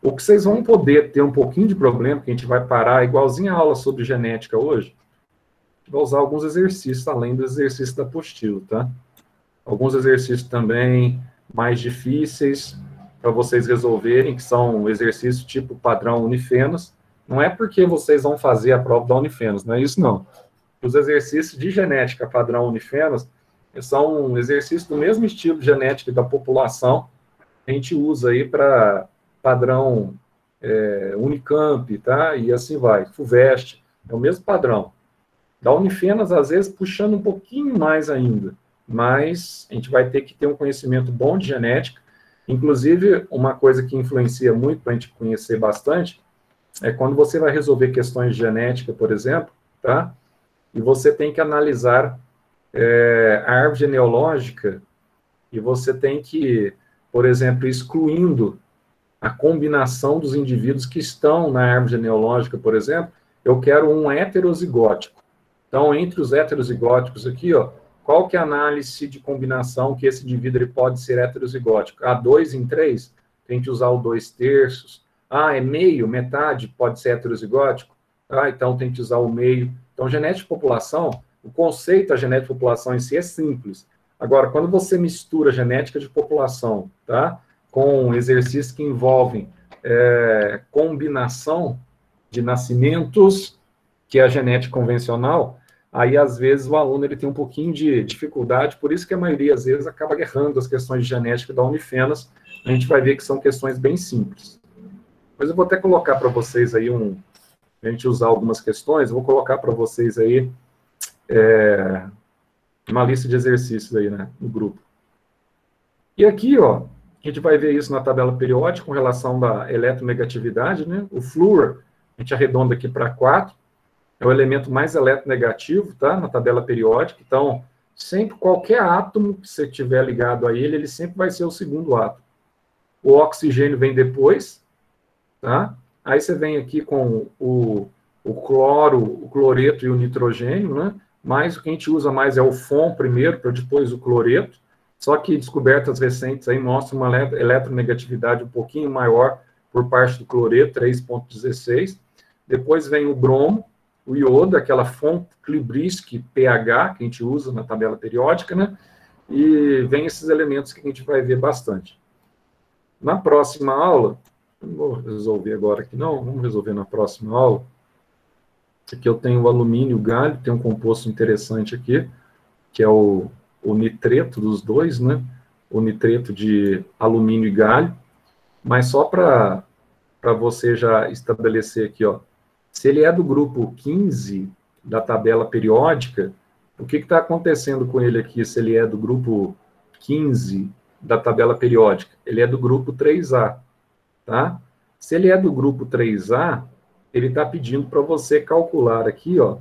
O que vocês vão poder ter um pouquinho de problema, que a gente vai parar, igualzinho a aula sobre genética hoje, vai usar alguns exercícios, além do exercício da apostila, tá? Alguns exercícios também mais difíceis para vocês resolverem, que são exercícios tipo padrão Unifenas. Não é porque vocês vão fazer a prova da Unifenas, não é isso não. Os exercícios de genética padrão Unifenas são exercícios do mesmo estilo de genética da população que a gente usa aí para padrão Unicamp, tá? E assim vai, FUVEST, é o mesmo padrão. Da Unifenas, às vezes, puxando um pouquinho mais ainda, mas a gente vai ter que ter um conhecimento bom de genética. Inclusive, uma coisa que influencia muito para a gente conhecer bastante é quando você vai resolver questões de genética, por exemplo, tá? E você tem que analisar a árvore genealógica e você tem que, por exemplo, excluindo a combinação dos indivíduos que estão na árvore genealógica, por exemplo, eu quero um heterozigótico. Então, entre os heterozigóticos aqui, ó, qual que é a análise de combinação que esse indivíduo ele pode ser heterozigótico? 2 em 3, tem que usar o 2/3. É meio, metade, pode ser heterozigótico? Então tem que usar o meio. Então, genética de população, o conceito da genética de população em si é simples. Agora, quando você mistura genética de população, tá, com exercícios que envolvem combinação de nascimentos, que é a genética convencional, aí, às vezes, o aluno ele tem um pouquinho de dificuldade, por isso que a maioria, às vezes, acaba errando as questões de genética da Unifenas. A gente vai ver que são questões bem simples. Mas eu vou até colocar para vocês aí a gente usar algumas questões, eu vou colocar para vocês aí uma lista de exercícios aí, né, no grupo. E aqui, ó, a gente vai ver isso na tabela periódica com relação da eletronegatividade, né? O flúor, a gente arredonda aqui para 4, é o elemento mais eletronegativo, tá? Na tabela periódica. Então, sempre qualquer átomo que você tiver ligado a ele sempre vai ser o segundo átomo. O oxigênio vem depois, tá? Aí você vem aqui com o cloro, o cloreto e o nitrogênio, né? Mas o que a gente usa mais é o FON primeiro, para depois o cloreto. Só que descobertas recentes aí mostram uma eletronegatividade um pouquinho maior por parte do cloreto, 3,16. Depois vem o bromo, o iodo, aquela fonte Klibrisky pH que a gente usa na tabela periódica, né? E vem esses elementos que a gente vai ver bastante. Na próxima aula, não vou resolver agora aqui não, vamos resolver na próxima aula. Aqui eu tenho o alumínio e o galho, tem um composto interessante aqui, que é o nitreto dos dois, né? O nitreto de alumínio e galho. Mas só para você já estabelecer aqui, ó, se ele é do grupo 15 da tabela periódica, o que está acontecendo com ele aqui, se ele é do grupo 15 da tabela periódica? Ele é do grupo 3A, tá? Se ele é do grupo 3A, ele está pedindo para você calcular aqui, ó,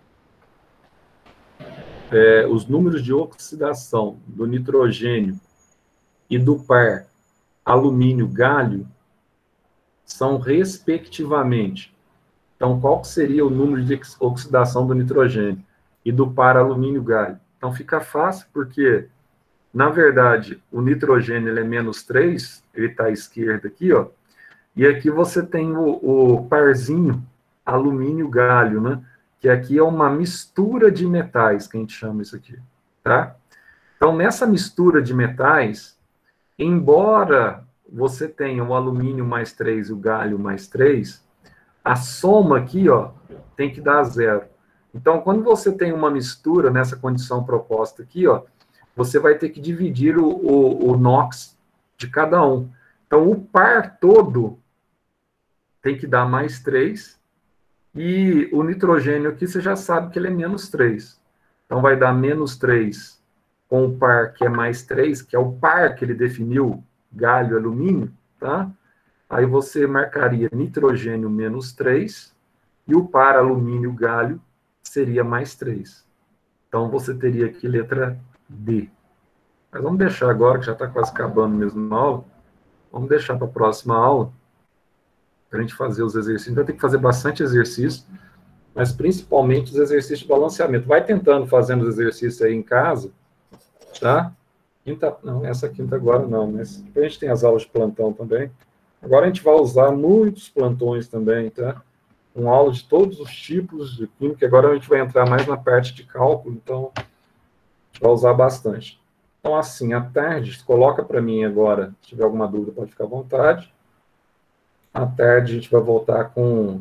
os números de oxidação do nitrogênio e do par alumínio-galho são respectivamente. Então, qual seria o número de oxidação do nitrogênio e do par alumínio-galho? Então, fica fácil, porque, na verdade, o nitrogênio ele é -3, ele está à esquerda aqui, ó, e aqui você tem o parzinho alumínio-galho, né? Que aqui é uma mistura de metais, que a gente chama isso aqui, tá? Então, nessa mistura de metais, embora você tenha o alumínio mais 3 e o galho mais 3, a soma aqui, ó, tem que dar 0. Então, quando você tem uma mistura nessa condição proposta aqui, ó, você vai ter que dividir o NOx de cada um. Então, o par todo tem que dar mais 3, e o nitrogênio aqui, você já sabe que ele é -3. Então, vai dar -3 com o par que é mais 3, que é o par que ele definiu, galho e alumínio, tá? Aí você marcaria nitrogênio -3, e o par alumínio-galho seria mais 3. Então, você teria aqui letra D. Mas vamos deixar agora, que já está quase acabando mesmo a aula, vamos deixar para a próxima aula, para a gente fazer os exercícios. A gente vai ter que fazer bastante exercício, mas principalmente os exercícios de balanceamento. Vai tentando fazendo os exercícios aí em casa, tá? Quinta, não, essa quinta agora não, mas depois a gente tem as aulas de plantão também. Agora a gente vai usar muitos plantões também, tá? Com aula de todos os tipos de química. Agora a gente vai entrar mais na parte de cálculo, então a gente vai usar bastante. Então, assim, à tarde, coloca para mim agora, se tiver alguma dúvida, pode ficar à vontade. À tarde a gente vai voltar com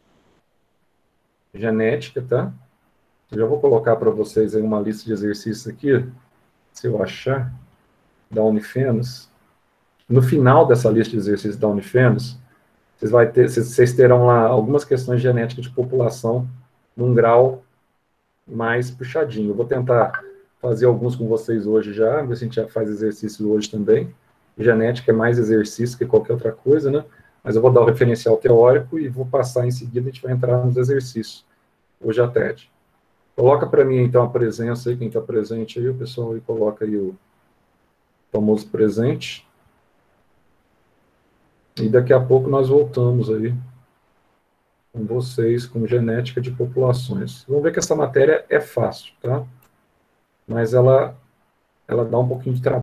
genética, tá? Eu já vou colocar para vocês aí uma lista de exercícios aqui, se eu achar, da Unifenos. No final dessa lista de exercícios da Unifenos, vocês terão lá algumas questões de genética de população num grau mais puxadinho. Eu vou tentar fazer alguns com vocês hoje já, ver se a gente já faz exercício hoje também. Genética é mais exercício que qualquer outra coisa, né? Mas eu vou dar o referencial teórico e vou passar em seguida, a gente vai entrar nos exercícios, hoje à tarde. Coloca para mim, então, a presença aí, quem está presente aí, o pessoal aí coloca aí o famoso presente. E daqui a pouco nós voltamos aí com vocês, com genética de populações. Vamos ver que essa matéria é fácil, tá? Mas ela dá um pouquinho de trabalho.